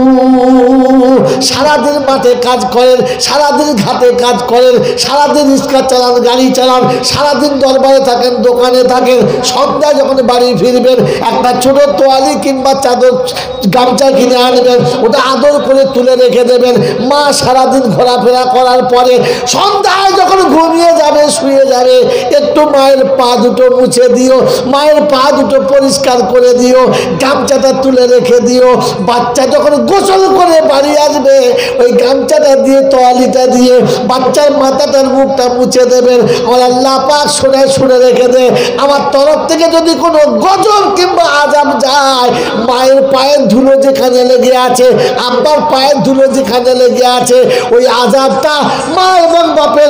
সারাদিন মাঠে কাজ করেন, সারাদিন ঘাটে কাজ করেন, সারাদিন রিক্সা চালান, গাড়ি চালান, সারাদিন দরবারে থাকেন, দোকানে থাকেন, সন্ধ্যায় যখন বাড়ি ফিরবেন একটা ছোট তোয়ালি কিংবা চাদর গামছা কিনে আনবেন, ওটা আদর করে তুলে রেখে দেবেন। মা সারাদিন ঘোরাফেরা করার পরে সন্ধ্যায় যখন ঘুমিয়ে যাবে, শুয়ে যাবে, একটু মায়ের পা দুটো মুছে দিও, মায়ের পা দুটো পরিষ্কার করে দিও, গামছাটা তুলে রেখে দিও। বাচ্চা যখন গোসল করে বাড়ি আসবে, ওই গামছাটা দিয়ে, তোয়ালিটা দিয়ে বাচ্চার মাথাটার মুখটা মুছে দেবেন। আমার আল্লাহ পাক শুনে রেখে দে, আমার তরফ থেকে যদি কোনো গজব কিংবা আযাব যায়, মায়ের পায়ের ধুলো যেখানে লেগে আছে, আব্বার পায়ের ধুলো যেখানে লেগে আছে, ওই আযাবটা মা এবং বাপের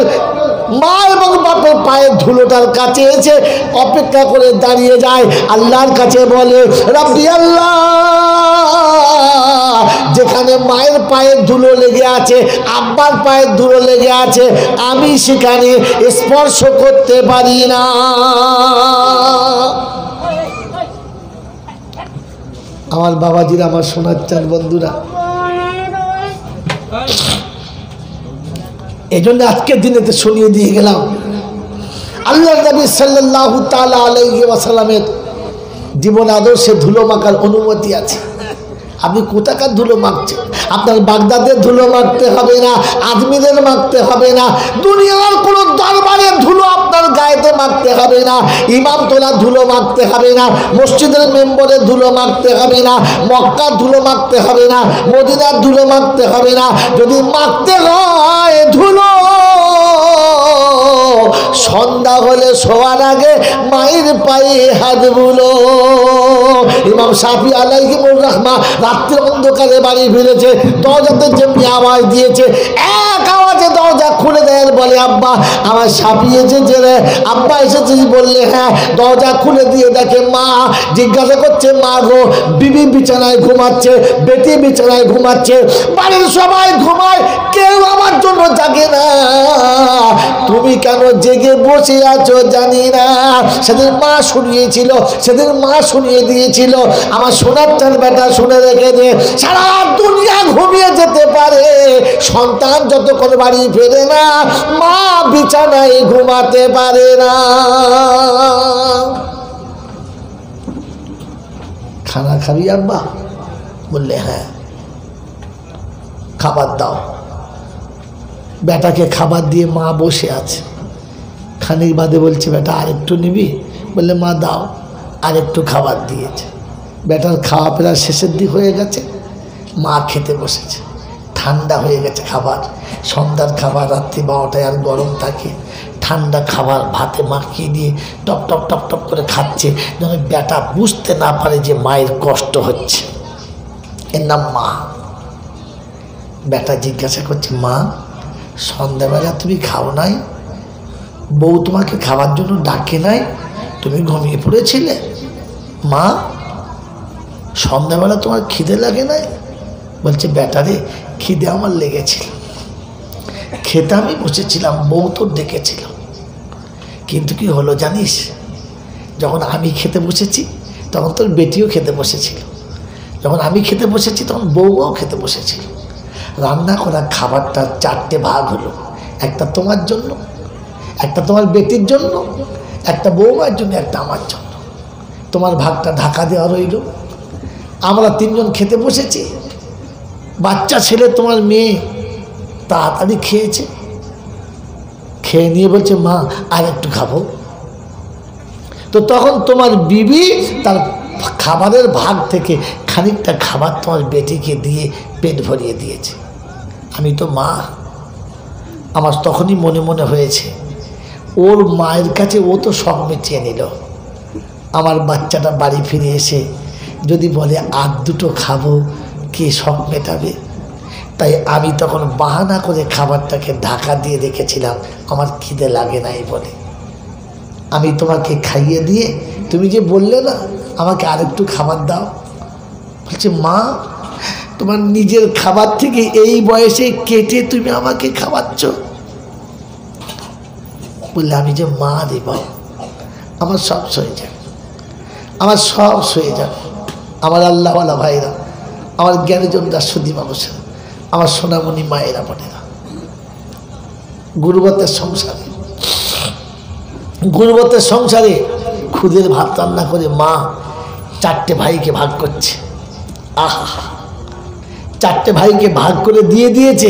পায়ের ধুলোটার কাছে এসে অপেক্ষা করে দাঁড়িয়ে যায়। আল্লাহর কাছে বলে, রাব্বি আল্লাহ, যেখানে মায়ের পায়ের ধুলো লেগে আছে, আব্বার পায়ের ধুলো লেগে আছে, আমি সেখানে স্পর্শ করতে পারি না। আমার বাবাজিরা, আমার সোনার চাঁদ বন্ধুরা, এই জন্য আজকের দিনেতে শুনিয়ে দিয়ে গেলাম, আল্লাহ নবী সাল্লাল্লাহু তাআলা আলাইহি ওয়াসাল্লামের জীবন আদর্শে ধুলো মাখার অনুমতি আছে। আপনি কোথাকার ধুলো মাখছেন? আপনার বাগদাদের ধুলো মাখতে হবে না, আজমিরের মাখতে হবে না, দুনিয়ার কোনো দরবারের ধুলো আপনার গায়েতে মাখতে হবে না, ইমামতলার ধুলো মাখতে হবে না, মসজিদের মেম্বরের ধুলো মাখতে হবে না, মক্কার ধুলো মাখতে হবে না, মদিনার ধুলো মাখতে হবে না। যদি মাখতে হয় ধুলো, সন্ধ্যা হলে শোয়ার আগে মায়ের পায়ে হাত বুলো। ইমাম শাফি আলাইহির রাহমা রাত্রির অন্ধকারে বাড়ি ফিরেছে, দরজাতে যেমনি আওয়াজ দিয়েছে এক আওয়াজে দরজা খুলে দেয়, বলে আব্বা আমার শাফি এসেছে রে। আব্বা এসেছিস বললে হ্যাঁ। দরজা খুলে দিয়ে দেখে মা। জিজ্ঞাসা করছে মা গো, বিবি বিছানায় ঘুমাচ্ছে, বেটি বিছানায় ঘুমাচ্ছে, বাড়ির সবাই ঘুমায়, কেউ আমার জন্য জাগে না, তুমি কেন জেগে বসে আছো জানি না। সেদিন মা শুনিয়েছিল, সেদিন মা শুনিয়ে দিয়েছিল। আমার সোনার চাঁদ বেটা শুনে রেখে দে, সারা দুনিয়া ঘুমিয়ে যেতে পারে, সন্তান যতক্ষণ বাড়ি ফেরে না মা বিছানায় ঘুমাতে পারে না। খানা খাবি আব্বা? বললে হ্যাঁ। খাবার দাও। বেটাকে খাবার দিয়ে মা বসে আছে। খানিক বাদে বলছে বেটা আরেকটু নিবি? বললে মা দাও। আরেকটু খাবার দিয়েছে। বেটার খাওয়া প্রায় শেষের দিক হয়ে গেছে, মা খেতে বসেছে। ঠান্ডা হয়ে গেছে খাবার, সন্ধ্যার খাবার রাত্রি 12টায় আর গরম থাকে। ঠান্ডা খাবার ভাতে মাখিয়ে দিয়ে টপ টপ টপ টপ করে খাচ্ছে, যেন বেটা বুঝতে না পারে যে মায়ের কষ্ট হচ্ছে। এর নাম মা। বেটা জিজ্ঞাসা করছে মা সন্ধ্যাবেলা তুমি খাও নাই? বউ তোমাকে খাওয়ার জন্য ডাকে নাই? তুমি ঘুমিয়ে পড়েছিলে? মা সন্ধ্যাবেলা তোমার খিদে লাগে নাই? বলছে বেটারে খিদে আমার লেগেছিল, খেতে আমি বসেছিলাম, বউ তোর ডেকেছিল, কিন্তু কি হলো জানিস, যখন আমি খেতে বসেছি তখন তোর বেটিও খেতে বসেছিল, যখন আমি খেতে বসেছি তখন বউও খেতে বসেছিল। রান্না করা খাবারটা 4টে ভাগ হলো, একটা তোমার জন্য, একটা তোমার বেটির জন্য, একটা বউমার জন্য, একটা আমার জন্য। তোমার ভাগটা ঢাকা দেওয়া রইল। আমরা 3 জন খেতে বসেছি। বাচ্চা ছেলে তোমার মেয়ে তাড়াতাড়ি খেয়েছে, খেয়ে নিয়ে বলছে মা আর একটু খাবো। তো তখন তোমার বিবি তার খাবারের ভাগ থেকে খানিকটা খাবার তোমার বেটিকে দিয়ে পেট ভরিয়ে দিয়েছে। আমি তো মা, আমার তখনই মনে মনে হয়েছে ওর মায়ের কাছে ও তো শখ মিটিয়ে নিল। আমার বাচ্চাটা বাড়ি ফিরে এসে যদি বলে আর 2টো খাবো, কে শখ মেটাবে? তাই আমি তখন বাহানা করে খাবারটাকে ঢাকা দিয়ে রেখেছিলাম, আমার খিদে লাগে নাই বলে। আমি তোমাকে খাইয়ে দিয়ে তুমি যে বললে না আমাকে আরেকটু খাবার দাও, বলছে মা তোমার নিজের খাবার থেকে এই বয়সে কেটে তুমি আমাকে খাওয়াচ্ছ। বললে আমি যে মা রে বাবা, আমার সব সয়ে যাবে, আমার সব সয়ে যাবে। আমার আল্লাহওয়ালা ভাইরা, আমার জ্ঞানীজন দাসুদ্দি মানুষেরা, আমার সোনামণি মায়েরা বোনেরা, গুরুবতের সংসারে, গুরুবতের সংসারে খুদের ভাত রান্না করে মা 4টে ভাইকে ভাগ করছে। আহা, 4টে ভাইকে ভাগ করে দিয়ে দিয়েছে।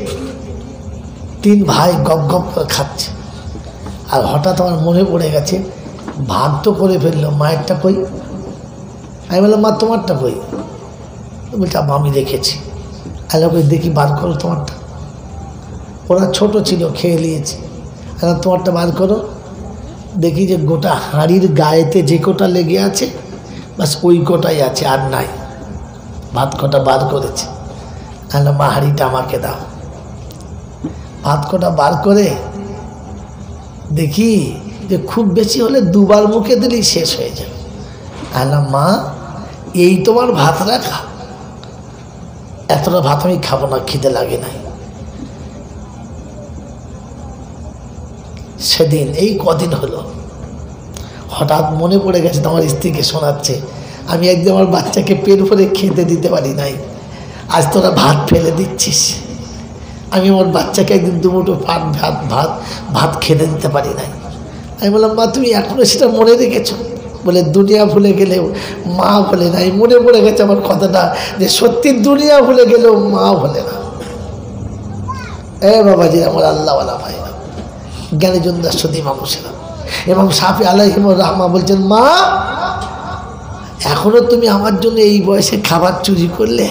3 ভাই গপ গপ করে খাচ্ছে। আর হঠাৎ আমার মনে পড়ে গেছে ভাগ তো করে ফেললো, মায়েরটা কই? আমি বললাম মা তোমারটা কই? বলছে আমি রেখেছি। আল্লাহ কই দেখি বার করো তোমারটা। ওরা ছোট ছিল, খেয়ে নিয়েছে। আল্লাহ তোমারটা বার করো। দেখি যে গোটা হাঁড়ির গায়েতে যে কোটা লেগে আছে বাস ওই কোটাই আছে, আর নাই। ভাত কোটা বার করেছে। আল্লাহ মা হাঁড়িটা আমাকে দাও। ভাত কোটা বার করে দেখি যে খুব বেশি হলে 2 বার মুখে দিলেই শেষ হয়ে যাবে। আল্লাহ মা এই তোমার ভাত রাখা, এতটা ভাত আমি খাবো না, খিদে লাগে নাই। সেদিন এই কদিন হলো হঠাৎ মনে পড়ে গেছে, তোমার স্ত্রীকে শোনাচ্ছে আমি একদিন আমার বাচ্চাকে পেট ভরে খেতে দিতে পারি নাই, আজ তোরা ভাত ফেলে দিচ্ছিস। আমি আমার বাচ্চাকে একদিন 2 মুঠো ভাত খেতে দিতে পারি নাই। আমি বললাম মা তুমি এখনো সেটা মনে রেখেছো? বলে দুনিয়া ভুলে গেলেও মা ভুলে নাই। মনে পড়ে গেছে আমার কথাটা যে সত্যি দুনিয়া ভুলে গেলেও মা ভুলে না। বাবাজি আমার আল্লাহওয়ালা ভাইরা, জ্ঞানীজন দাসুদ্দি মানুষেরা এবং শাফি আলাইহির রাহমা বলছেন মা এখনো তুমি আমার জন্য এই বয়সে খাবার চুরি করলে?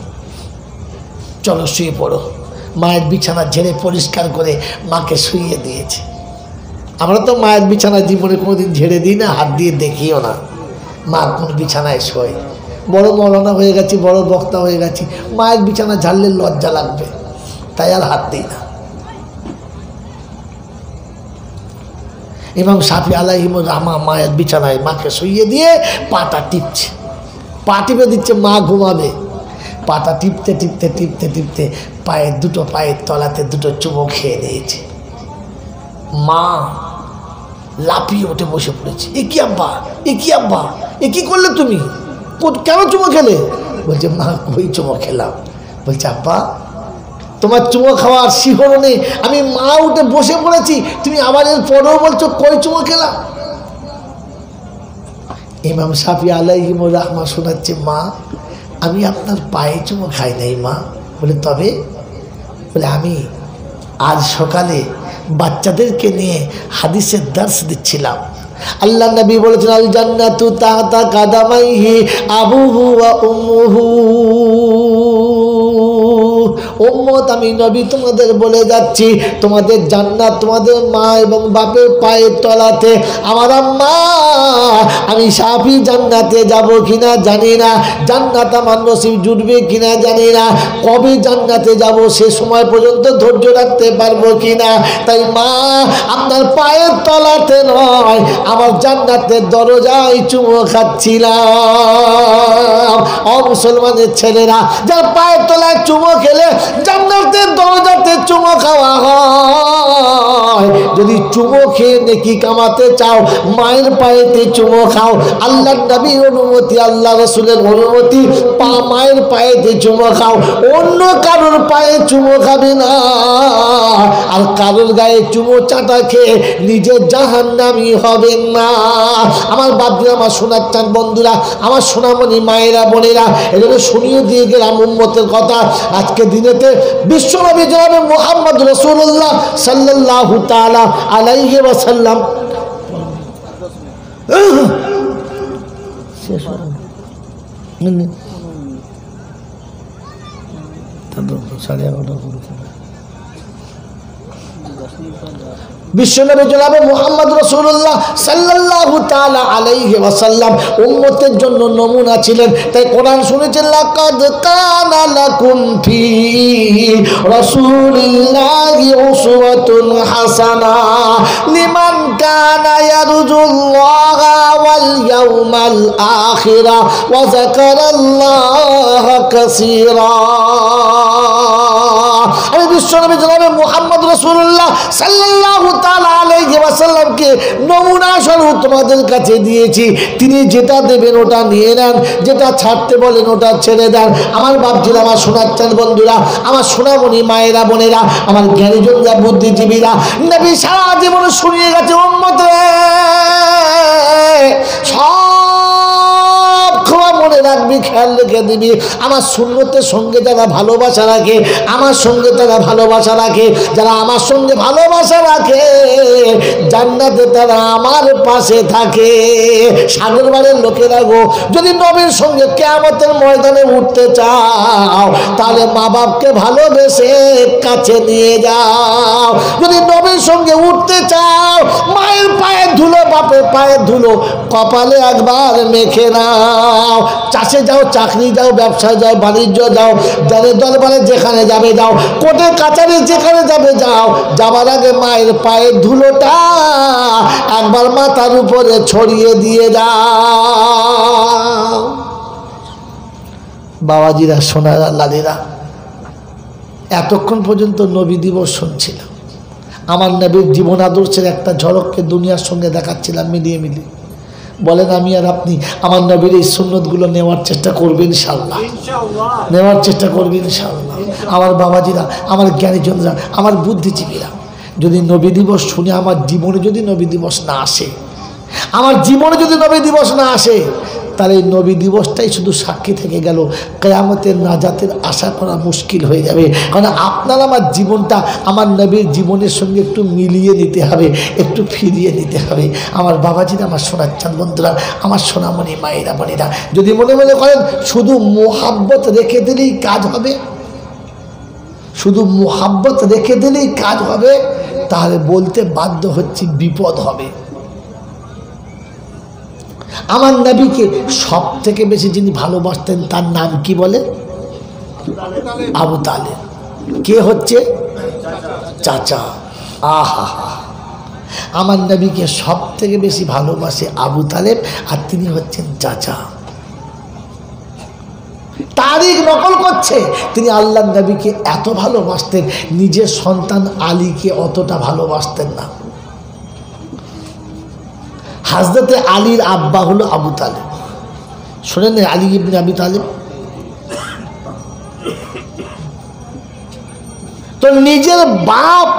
চলো শুয়ে পড়ো। মায়ের বিছানা ঝেড়ে পরিষ্কার করে মাকে শুইয়ে দিয়েছে। আমরা তো মায়ের বিছানায় জীবনে কোনোদিন ঝেড়ে দিই না, হাত দিয়ে দেখিও না মা কোন বিছানায় শোয়। বড় মৌলানা হয়ে গেছি, বড় বক্তা হয়ে গেছি, মায়ের বিছানা ঝাড়লে লজ্জা লাগবে, তাই আর হাত দিই না। ইমাম শাফি আলাইহির রহমা মায়ের বিছানায় মাকে শুইয়ে দিয়ে পাটা টিপছে, পা টিপে দিচ্ছে, মা ঘুমাবে। পাটা টিপতে টিপতে টিপতে টিপতে দুটো পায়ের তলাতে দুটো চুমো খেয়ে নিয়েছে। মা লাফিয়ে উঠে বসে পড়েছে, এ কি আব্বা, এ কি আব্বা, এ কি করলে তুমি, কেন চুমো খেলে? বলছে মা কই চুমো খেলাম। বলছে আব্বা তোমার চুমো খাওয়ার শিহরণে আমি মা উঠে বসে পড়েছি, তুমি আবার এর পরেও বলছো কই চুমো খেলাম। ইমাম শাফি আলাইহির রহমা শোনাচ্ছে, মা আমি আপনার পায়ে চুমো খাই নাই মা। বলে তবে? বলে আমি আজ সকালে বাচ্চাদেরকে নিয়ে হাদিসের দার্স দিচ্ছিলাম, আল্লাহ নবী বলেছেন আল জান্নাতু তাহতা কাদামাইহি আবুহু ওয়া উম্মুহু। উম্মত আমি নবী তোমাদের বলে যাচ্ছি, তোমাদের জান্নাত তোমাদের মা এবং বাপের পায়ের তলাতে। আমার আম্মা আমি শাফি জান্নাতে যাব কিনা জানি না, জান্নাত আমার নসিব জুটবে কিনা জানি না, কবে জান্নাতে যাব সে সময় পর্যন্ত ধৈর্য রাখতে পারবো কিনা, তাই মা আপনার পায়ের তলাতে নয় আমার জান্নাতের দরজায় চুমো খাচ্ছিলাম। ও মুসলমানের ছেলেরা, যার পায়ের তলায় চুমো খেলে জান্নাতের দরজাতে চুমো খাওয়া হয়। যদি চুমো খেয়ে নেকি কামাতে চাও মায়ের পায়েতে চুমো খাও। আল্লাহর নবীর অনুমতি, আল্লাহ রাসূলের অনুমতি, মায়ের পায়েতে চুমো খাও, অন্য কারোর পায়ে চুমো খাবে না। আর কারোর গায়ে চুমো চাটা খেয়ে নিজে জাহান্নামী হবেন না। আমার বাপরা, আমার সোনার চাঁদ বন্ধুরা, আমার সোনামণি মায়েরা বোনেরা, এজন্য শুনিয়ে দিয়ে গেলাম উম্মতের কথা। আজকে দিনেতে বিশ্বনবী জনাবে মুহাম্মদ রাসূলুল্লাহ সাল্লাল্লাহু তাআলা আলাইহি ওয়াসাল্লাম বিশ্বনবী জনাবে মুহাম্মদ রাসূলুল্লাহ সাল্লাল্লাহু তাআলা আলাইহি ওয়াসাল্লাম উম্মতের জন্য নমুনা ছিলেন। তাই কোরআন শুনেছেন, লাকাদ কানা লাকুম ফি রাসূলিল্লাহি উসওয়াতুন হাসানা লিমান কানা ইয়ারজুল্লাহা ওয়াল ইয়াউমাল আখিরা ওয়া যাকারাল্লাহা কাসীরা। আমি বিশ্বনবী জনাবে মুহাম্মদ রাসূলুল্লাহ সাল্লাল্লাহু তাআলা আলাইহি ওয়াসাল্লামকে নমুনা স্বরূপ তোমাদের কাছে দিয়েছি। তিনি যেটা দেবেন ওটা নিয়ে নেন, যেটা ছাড়তে বলেন ওটা ছেড়ে দেন। আমার বাপজিরা, আমার সোনার চাঁদ বন্ধুরা, আমার সোনামণি মায়েরা বোনেরা, আমার জ্ঞানীজনরা, বুদ্ধিজীবীরা, নবী সারা জীবন শুনিয়ে গেছে উম্মত রে সব খোয়া মনে রাখবি, খেয়াল রেখে দিবি। আমার সুন্নতের সঙ্গে যারা ভালোবাসা রাখে, আমার সঙ্গে তারা ভালোবাসা রাখে, যারা আমার সঙ্গে ভালোবাসা রাখে জান্নাতে তারা আমার পাশে থাকে। সাগর বাড়ির লোকেরা গো, যদি নবীর সঙ্গে কিয়ামতের ময়দানে উঠতে চাও তাহলে মা বাপকে ভালোবেসে কাছে নিয়ে যাও। যদি নবীর সঙ্গে উঠতে চাও মায়ের পায়ের ধুলো, বাপের পায়ের ধুলো কপালে একবার মেখে নাও। চাষে যাও, চাকরি যাও, ব্যবসায় যাও, বাণিজ্য যাও, যাদের দরবারে যেখানে যাবে যাও, কোর্টে কাছারি যেখানে যাবে যাও, যাবার আগে মায়ের পায়ের ধুলোটা একবার মাথার উপরে ছড়িয়ে দিয়ে যাও। বাবাজিরা, সোনারা, লালিরা, এতক্ষণ পর্যন্ত নবী দিবস শুনছিলাম। আমার নবীর জীবন আদর্শের একটা ঝলককে দুনিয়ার সঙ্গে দেখাচ্ছিলাম মিলিয়ে মিলিয়ে। বলেন আমি আর আপনি আমার নবীর এই সুন্নতগুলো নেওয়ার চেষ্টা করবেন ইনশাআল্লাহ, নেওয়ার চেষ্টা করবেন ইনশাআল্লাহ। আমার বাবাজিরা, আমার জ্ঞানীজনরা, আমার বুদ্ধিজীবীরা, যদি নবী দিবস শুনে আমার জীবনে যদি নবী দিবস না আসে, আমার জীবনে যদি নবী দিবস না আসে, তাহলে এই নবী দিবসটাই শুধু সাক্ষী থেকে গেল। কিয়ামতের নাজাতের আশা করা মুশকিল হয়ে যাবে। কারণ আপনার আমার জীবনটা আমার নবীর জীবনের সঙ্গে একটু মিলিয়ে নিতে হবে, একটু ফিরিয়ে নিতে হবে। আমার বাবাজিরা, আমার সোনার চাঁদ বন্ধুরা, আমার সোনামণি মায়েরা বোনেরা, যদি মনে মনে করেন শুধু মোহাব্বত রেখে দিলেই কাজ হবে, শুধু মোহাব্বত রেখে দিলেই কাজ হবে, তাহলে বলতে বাধ্য হচ্ছি বিপদ হবে। আমার নবীকে সব থেকে বেশি যিনি ভালোবাসতেন তার নাম কি বলে? আবু তালেব। কে হচ্ছে? চাচা। আহা, আমার নবীকে সব থেকে বেশি ভালোবাসে আবু তালেব, আর তিনি হচ্ছেন চাচা। তারিখ নকল করছে তিনি আল্লাহর নবীকে এত ভালোবাসতেন, নিজের সন্তান আলীকে অতটা ভালোবাসতেন না। হযরতে আলীর আব্বা হলো আবু তালেব। শোনেন না, আলী ইবনে আবি তালেব। তো নিজের বাপ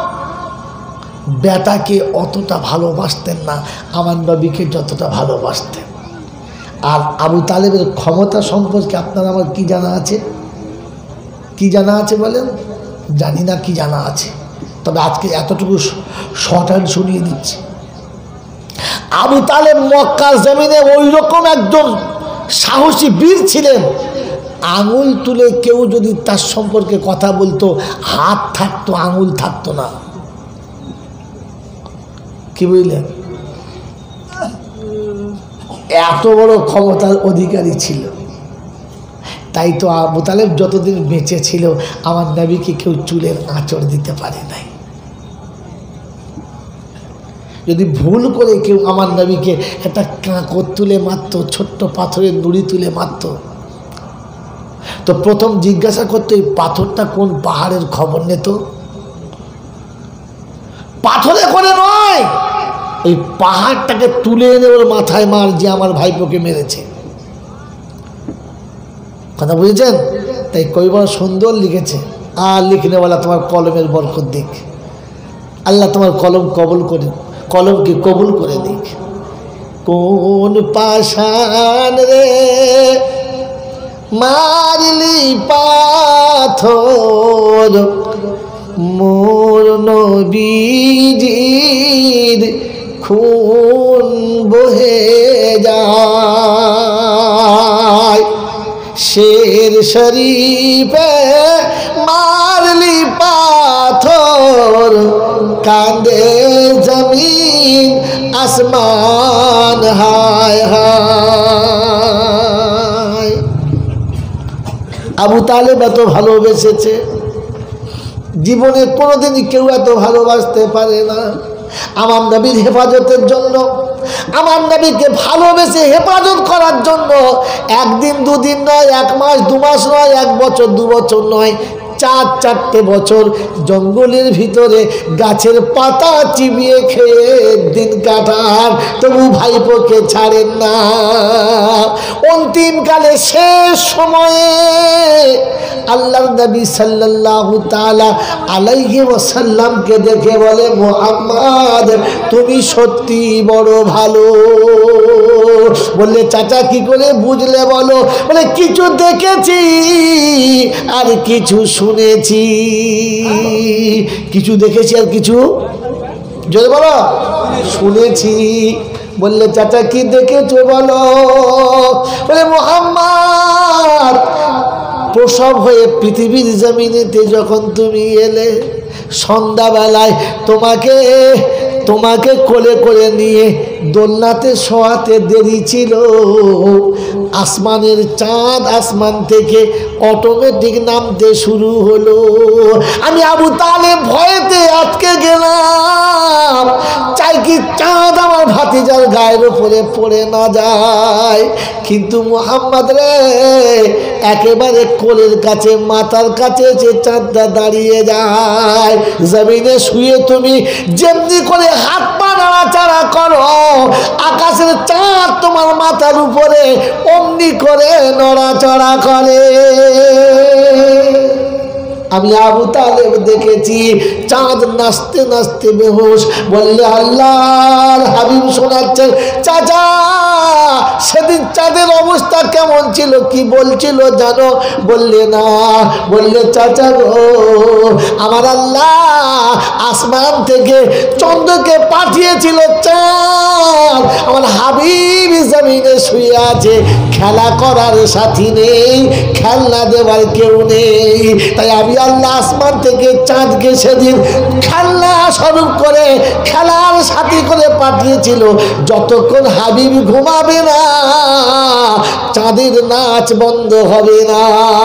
বেটাকে অতটা ভালোবাসতেন না আমার নবীকে যতটা ভালোবাসতেন। আর আবু তালেবের ক্ষমতা সম্পর্কে আপনার আমার কি জানা আছে? কি জানা আছে বলেন? জানি না কি জানা আছে, তবে আজকে এতটুকু শর্ট হ্যান্ড শুনিয়ে দিচ্ছি। আবু তালেব মক্কার জমিনে ওই রকম একজন সাহসী বীর ছিলেন, আঙুল তুলে কেউ যদি তার সম্পর্কে কথা বলতো হাত থাকতো, আঙুল থাকতো না। কি বুঝলেন? এত বড় ক্ষমতার অধিকারী ছিল। তাই তো আবু তালেব যতদিন বেঁচে ছিল আমার নবীকে কেউ চুলের আঁচড় দিতে পারে নাই। যদি ভুল করে কেউ আমার নবীকে একটা কাঁকর তুলে মারত, ছোট্ট পাথরের নুড়ি তুলে মারত, তো প্রথম জিজ্ঞাসা করতো এই পাথরটা কোন পাহাড়ের খবর নিত। পাথরে করে নয়, ওই পাহাড়টাকে তুলে এনে ওর মাথায় মার যে আমার ভাইপোকে মেরেছে। কথা বুঝেছেন? তাই কই বড় সুন্দর লিখেছে, আর লিখনে বলা তোমার কলমের বরকত দিক, আল্লাহ তোমার কলম কবুল করে, কলমকে কবুল করে দিক। কোন পাষাণ রে মারলি পাথর মোর নবীজির খুন বহে যায়। শের শরীফে মারলি পাথর কাঁদে জমিন আসমান হায় হায়। আবু তালেব এত ভালোবেসেছে, জীবনে কোনোদিনই কেউ এত ভালোবাসতে পারে না। আমার নবীর হেফাজতের জন্য, আমার নবীকে ভালোবেসে হেফাজত করার জন্য একদিন দুদিন নয়, এক মাস দু মাস নয়, এক বছর দু বছর নয়, 4-4টে বছর জঙ্গলের ভিতরে গাছের পাতা চিবিয়ে খেয়ে দিন কাটান, তবু ভাইপোকে ছাড়েন না। অন্তিমকালে শেষ সময়ে আল্লাহর নবী সাল্লাল্লাহু তাআলা আলাইহি ওয়াসাল্লামকে দেখে বলে, মুহাম্মদ তুমি সত্যি বড় ভালো। বললে চাচা কি করে বুঝলে বলো? বলে কিছু দেখেছি আর কিছু শুনেছি। কিছু দেখেছি আর কিছু জোরে বলো শুনেছি। বললে চাচা কি দেখেছো বলো? বলে মুহাম্মদ প্রসব হয়ে পৃথিবীর জমিনেতে যখন তুমি এলে, সন্ধ্যাবেলায় তোমাকে কোলে করে নিয়ে দোলনাতে শোয়াতে দেরি ছিল। আসমানের চাঁদ আসমান থেকে অটোমেটিক নামতে শুরু হলো। আমি আবু তালেব ভয়েতে আটকে গেলাম, চাই কি চাঁদ আমার ভাতিজার গায়ের উপরে পড়ে না যায়। কিন্তু মুহাম্মদ রে, একেবারে কোলের কাছে মাথার কাছে যে চাঁদটা দাঁড়িয়ে যায়। জমিনে শুয়ে তুমি যেমনি করে হাত পা নাড়াচাড়া করো, আকাশের চাঁদ তোমার মাথার উপরে অমনি করে নড়াচড়া করে। আমি আবু তালেব দেখেছি চাঁদ নাচতে নাচতে বেহুশ। বললে আল্লাহর হাবিব শোনাচ্ছেন, চাচা সেদিন চাঁদের অবস্থা কেমন ছিল, কি বলছিল জানো? বললে না। বললে চাচা গো, আমার আল্লাহ আসমান থেকে চন্দ্রকে পাঠিয়েছিল চাঁদ, আমার হাবিব জমিনে শুয়ে আছে, খেলা করার সাথী নেই, খেলনা দেওয়ার কেউ নেই। তাই আমি আল্লাহ আসমান থেকে চাঁদকে সেদিন খেলনা স্বরূপ করে খেলার সাথী করে পাঠিয়েছিল। যতক্ষণ হাবিব ঘুমাবে না চাঁদের নাচ বন্ধ হবে না।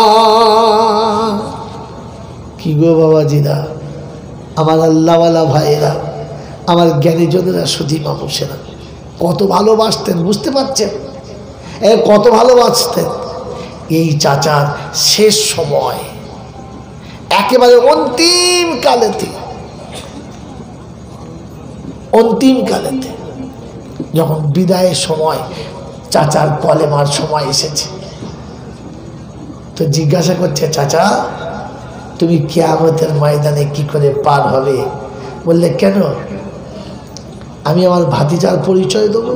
কি গো বাবাজিরা, আমার আল্লাহওয়ালা ভাইয়েরা, আমার জ্ঞানীজনেরা, সুধী মানুষেরা, কত ভালোবাসতেন বুঝতে পারছেন? কত ভালোবাসতেন। এই চাচার শেষ সময় একেবারে অন্তিম কালেতে যখন বিদায়ের সময়, চাচার কলেমার সময় এসেছে, তো জিজ্ঞাসা করছে, চাচা তুমি কিয়ামতের ময়দানে কি করে পার হবে? বললে, কেন? আমি আমার ভাতিজার পরিচয় দেবো।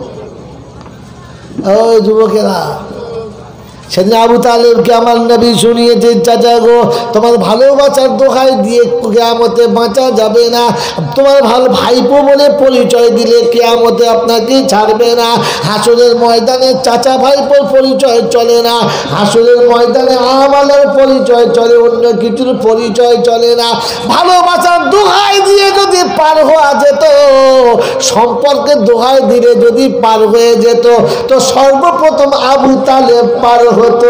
ও যুবকেরা, সেদিন আবু তালেবকে আমার নবী শুনিয়েছে, চাচা গো তোমার ভালোবাসার দোহাই দিয়ে কিয়ামতে বাঁচা যাবে না। তোমার ভালো ভাইপো বলে পরিচয় দিলে কিয়ামতে আপনাকে ছাড়বে না। হাসরের ময়দানে চাচা ভাইপোর পরিচয় চলে না, হাসরের ময়দানে আমাদের পরিচয় চলে, অন্য কিছুর পরিচয় চলে না। ভালোবাসার দোহাই দিয়ে যদি পার হওয়া যেত, সম্পর্কের দোহাই দিলে যদি পার হয়ে যেত, তো সর্বপ্রথম আবু তালেব পার হতো।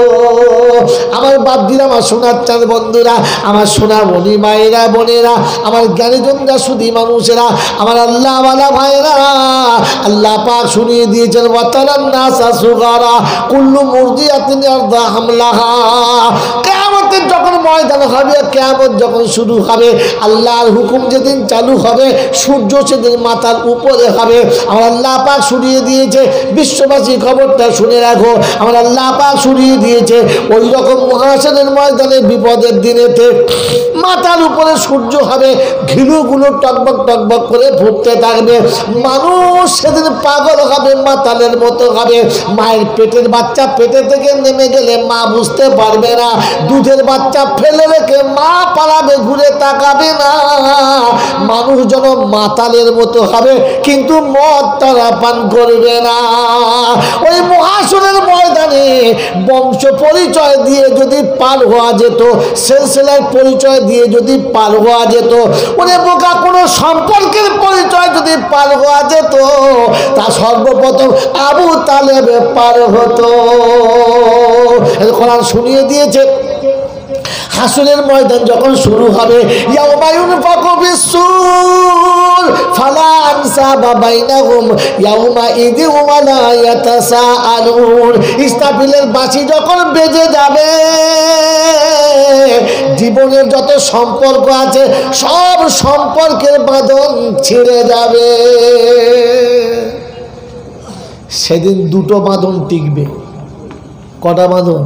আমার বাপজিরা, আমার সোনার চাঁদ বন্ধুরা, আমার সোনা বনি মায়েরা, বোনেরা, আমার জ্ঞানীজনরা, সুধী মানুষেরা, আমার আল্লাহওয়ালা ভাইরা, আল্লাহ পাক শুনিয়ে দিয়েছেন, ওয়াতারান নাসা সুগারা কুল্লু মুরদিয়াতিন আরদা হামলাহা। কিয়ামতের যখন ময়দান হবে, কিয়ামত যখন শুরু হবে, আল্লাহর হুকুম যেদিন চালু হবে, সূর্য সেদিন মাথার উপরে হবে। আমার আল্লাহ পাক শুনিয়ে দিয়েছে, বিশ্ববাসী খবরটা শুনে রাখো, আমার আল্লাহ পাক শুনিয়ে দিয়েছে, ওই রকম মহাশরের ময়দানে বিপদের দিনেতে মাথার উপরে সূর্য হবে, ঘিলুগুলো টকবক টকবক করে ফুটতে থাকবে। মানুষ সেদিন পাগল হবে, মাতালের মতো হবে। মায়ের পেটের বাচ্চা পেটে থেকে নেমে গেলে মা বুঝতে পারবে না, দুধের বাচ্চা ফেলে রেখে মা পালাবে, ঘুরে তাকাবে না। মানুষ যেন মাতালের মতো হবে, কিন্তু মদ তারা পান করবে না। ওই মহাশরের ময়দানে বংশ পরিচয় দিয়ে যদি পার হওয়া যেত, সিলসিলার পরিচয় দিয়ে যদি পার হওয়া যেত, ওরে বোকা কোনো সম্পর্কের পরিচয় যদি পার হওয়া যেত, তা সর্বপ্রথম আবু তালেবে পার হতো। কোরআন শুনিয়ে দিয়েছে, হাসরের ময়দান যখন শুরু হবে, ইয়াউমা ইউনফাকু ফিস-সূর ফালা আনসাবা বাইনাহুম ইয়াউমা ইযিন ওয়ালা ইয়াতাসাআলুন। ইসরাফিলের বাঁশি যখন বেজে যাবে, জীবনের যত সম্পর্ক আছে সব সম্পর্কের বাঁধন ছিঁড়ে যাবে। সেদিন দুটো বাঁধন টিকবে। কটা বাঁধন?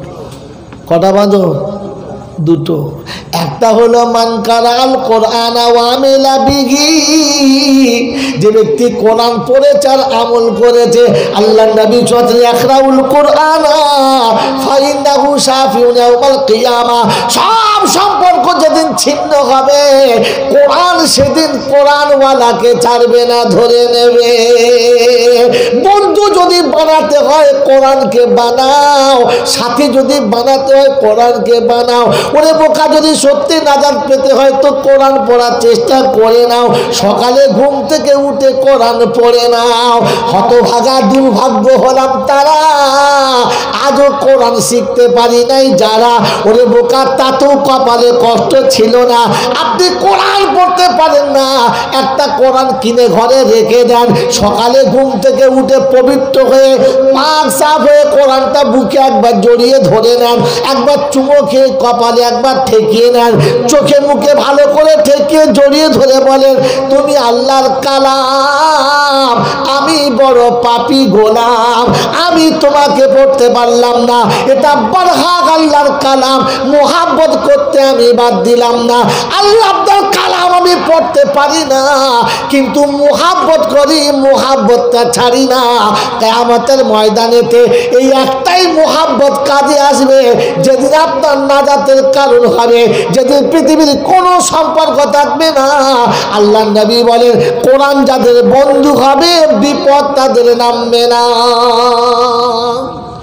দুটো। একটা হলো মান কারাল কোরআন ওয়া আমিলা বিহি, যে ব্যক্তি কোরআন পড়েছে আর আমল করেছে। আল্লাহর নবী বলেছেন, ইকরাউল কোরআন ফাইন্নাহু শাফিউন ইয়াউমাল কিয়ামা। সব সম্পর্ক যেদিন ছিন্ন হবে, কোরআন সেদিন কোরআনওয়ালাকে ছাড়বে না, ধরে নেবে। বন্ধু যদি বানাতে হয় কোরআনকে বানাও, সাথী যদি বানাতে হয় কোরআনকে বানাও। ওরে বোকা, যদি সত্যি নাজাত পেতে হয় তো কোরআন পড়ার চেষ্টা করে নাও। সকালে ঘুম থেকে উঠে কোরআন পড়ে নাও। হতভাগা দুর্ভাগ্য হলাম তারা, আজও কোরআন শিখতে পারি নাই যারা। ওরে বোকা, তাতেও কপালে কষ্ট ছিল না। আপনি কোরআন পড়তে পারেন না, একটা কোরআন কিনে ঘরে রেখে দেন। সকালে ঘুম থেকে উঠে পবিত্র হয়ে পাক সাফ হয়ে কোরআনটা বুকে একবার জড়িয়ে ধরে নেন, একবার চুমো খেয়ে কপালে একবার ঠেকিয়ে নেন, চোখে মুখে ভালো করে ঠেকিয়ে জড়িয়ে ধরে বলেন, তুমি আল্লাহর কালাম, আমি বড় পাপী গোলাম, আমি তোমাকে পড়তে পারলাম না। এটা বরহাক আল্লাহর কালাম, মোহাব্বত করতে আমি বাদ দিলাম না। আল্লাহ আপনার কালাম আমি পড়তে পারি না, কিন্তু মোহাব্বত করি, মোহাব্বতটা ছাড়ি না। কিয়ামতের ময়দানেতে এই একটাই মোহাব্বত কাজে আসবে, যেদিন আপনার নাজাতের কারণ হবে, যেদিন পৃথিবীর কোনো সম্পর্ক থাকবে না। আল্লাহ নবী বলেন, কোরআন যাদের বন্ধু হবে বিপদ তাদের নামবে না।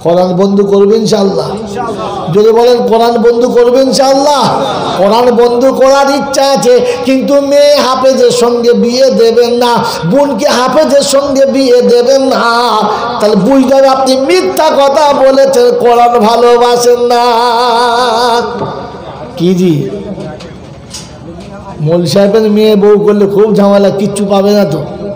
কোরআন বন্ধু করবে ইনশাআল্লাহ। যদি বলেন কোরআন বন্ধু করবে ইনশাআল্লাহ। কোরআন বন্ধু করার ইচ্ছা আছে, কিন্তু মেয়ে হাফেজের সঙ্গে বিয়ে দেবেন না, বোনকে হাফেজের সঙ্গে বিয়ে দেবেন না। তাহলে বুঝতে হবে আপনি মিথ্যা কথা বলেছেন, কোরআন ভালোবাসেন না। কি জি মৌল সাহেবের মেয়ে বউ করলে খুব ঝামেলা, কিচ্ছু পাবে না তো।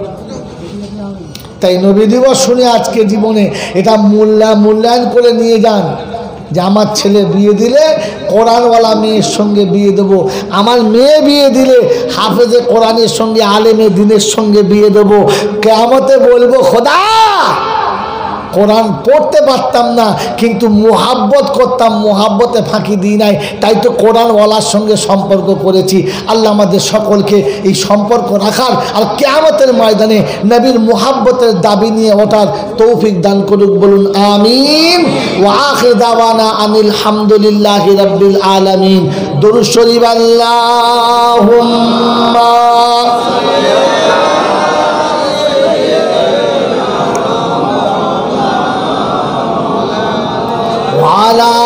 তাই নবী দিবস শুনে আজকে জীবনে এটা মূল্যায়ন করে নিয়ে যান যে আমার ছেলে বিয়ে দিলে কোরআনওয়ালা মেয়ের সঙ্গে বিয়ে দেব, আমার মেয়ে বিয়ে দিলে হাফেজে কোরআনের সঙ্গে আলেমে দিনের সঙ্গে বিয়ে দেব। কিয়ামতে বলবো খোদা কোরআন পড়তে পারতাম না, কিন্তু মোহাব্বত করতাম, মোহাব্বতে ফাঁকি দিই নাই, তাই তো কোরআনওয়ালার সঙ্গে সম্পর্ক করেছি। আল্লাহ আমাদের সকলকে এই সম্পর্ক রাখার আর কিয়ামতের ময়দানে নবীর মোহাব্বতের দাবি নিয়ে ওঠার তৌফিক দান করুক, বলুন আমিন। ওয়া আখির দাওয়ানা আনিল হামদুলিল্লাহি রাব্বিল আলামিন। দুরূদ শরীফ আল্লাহুম্মা আলা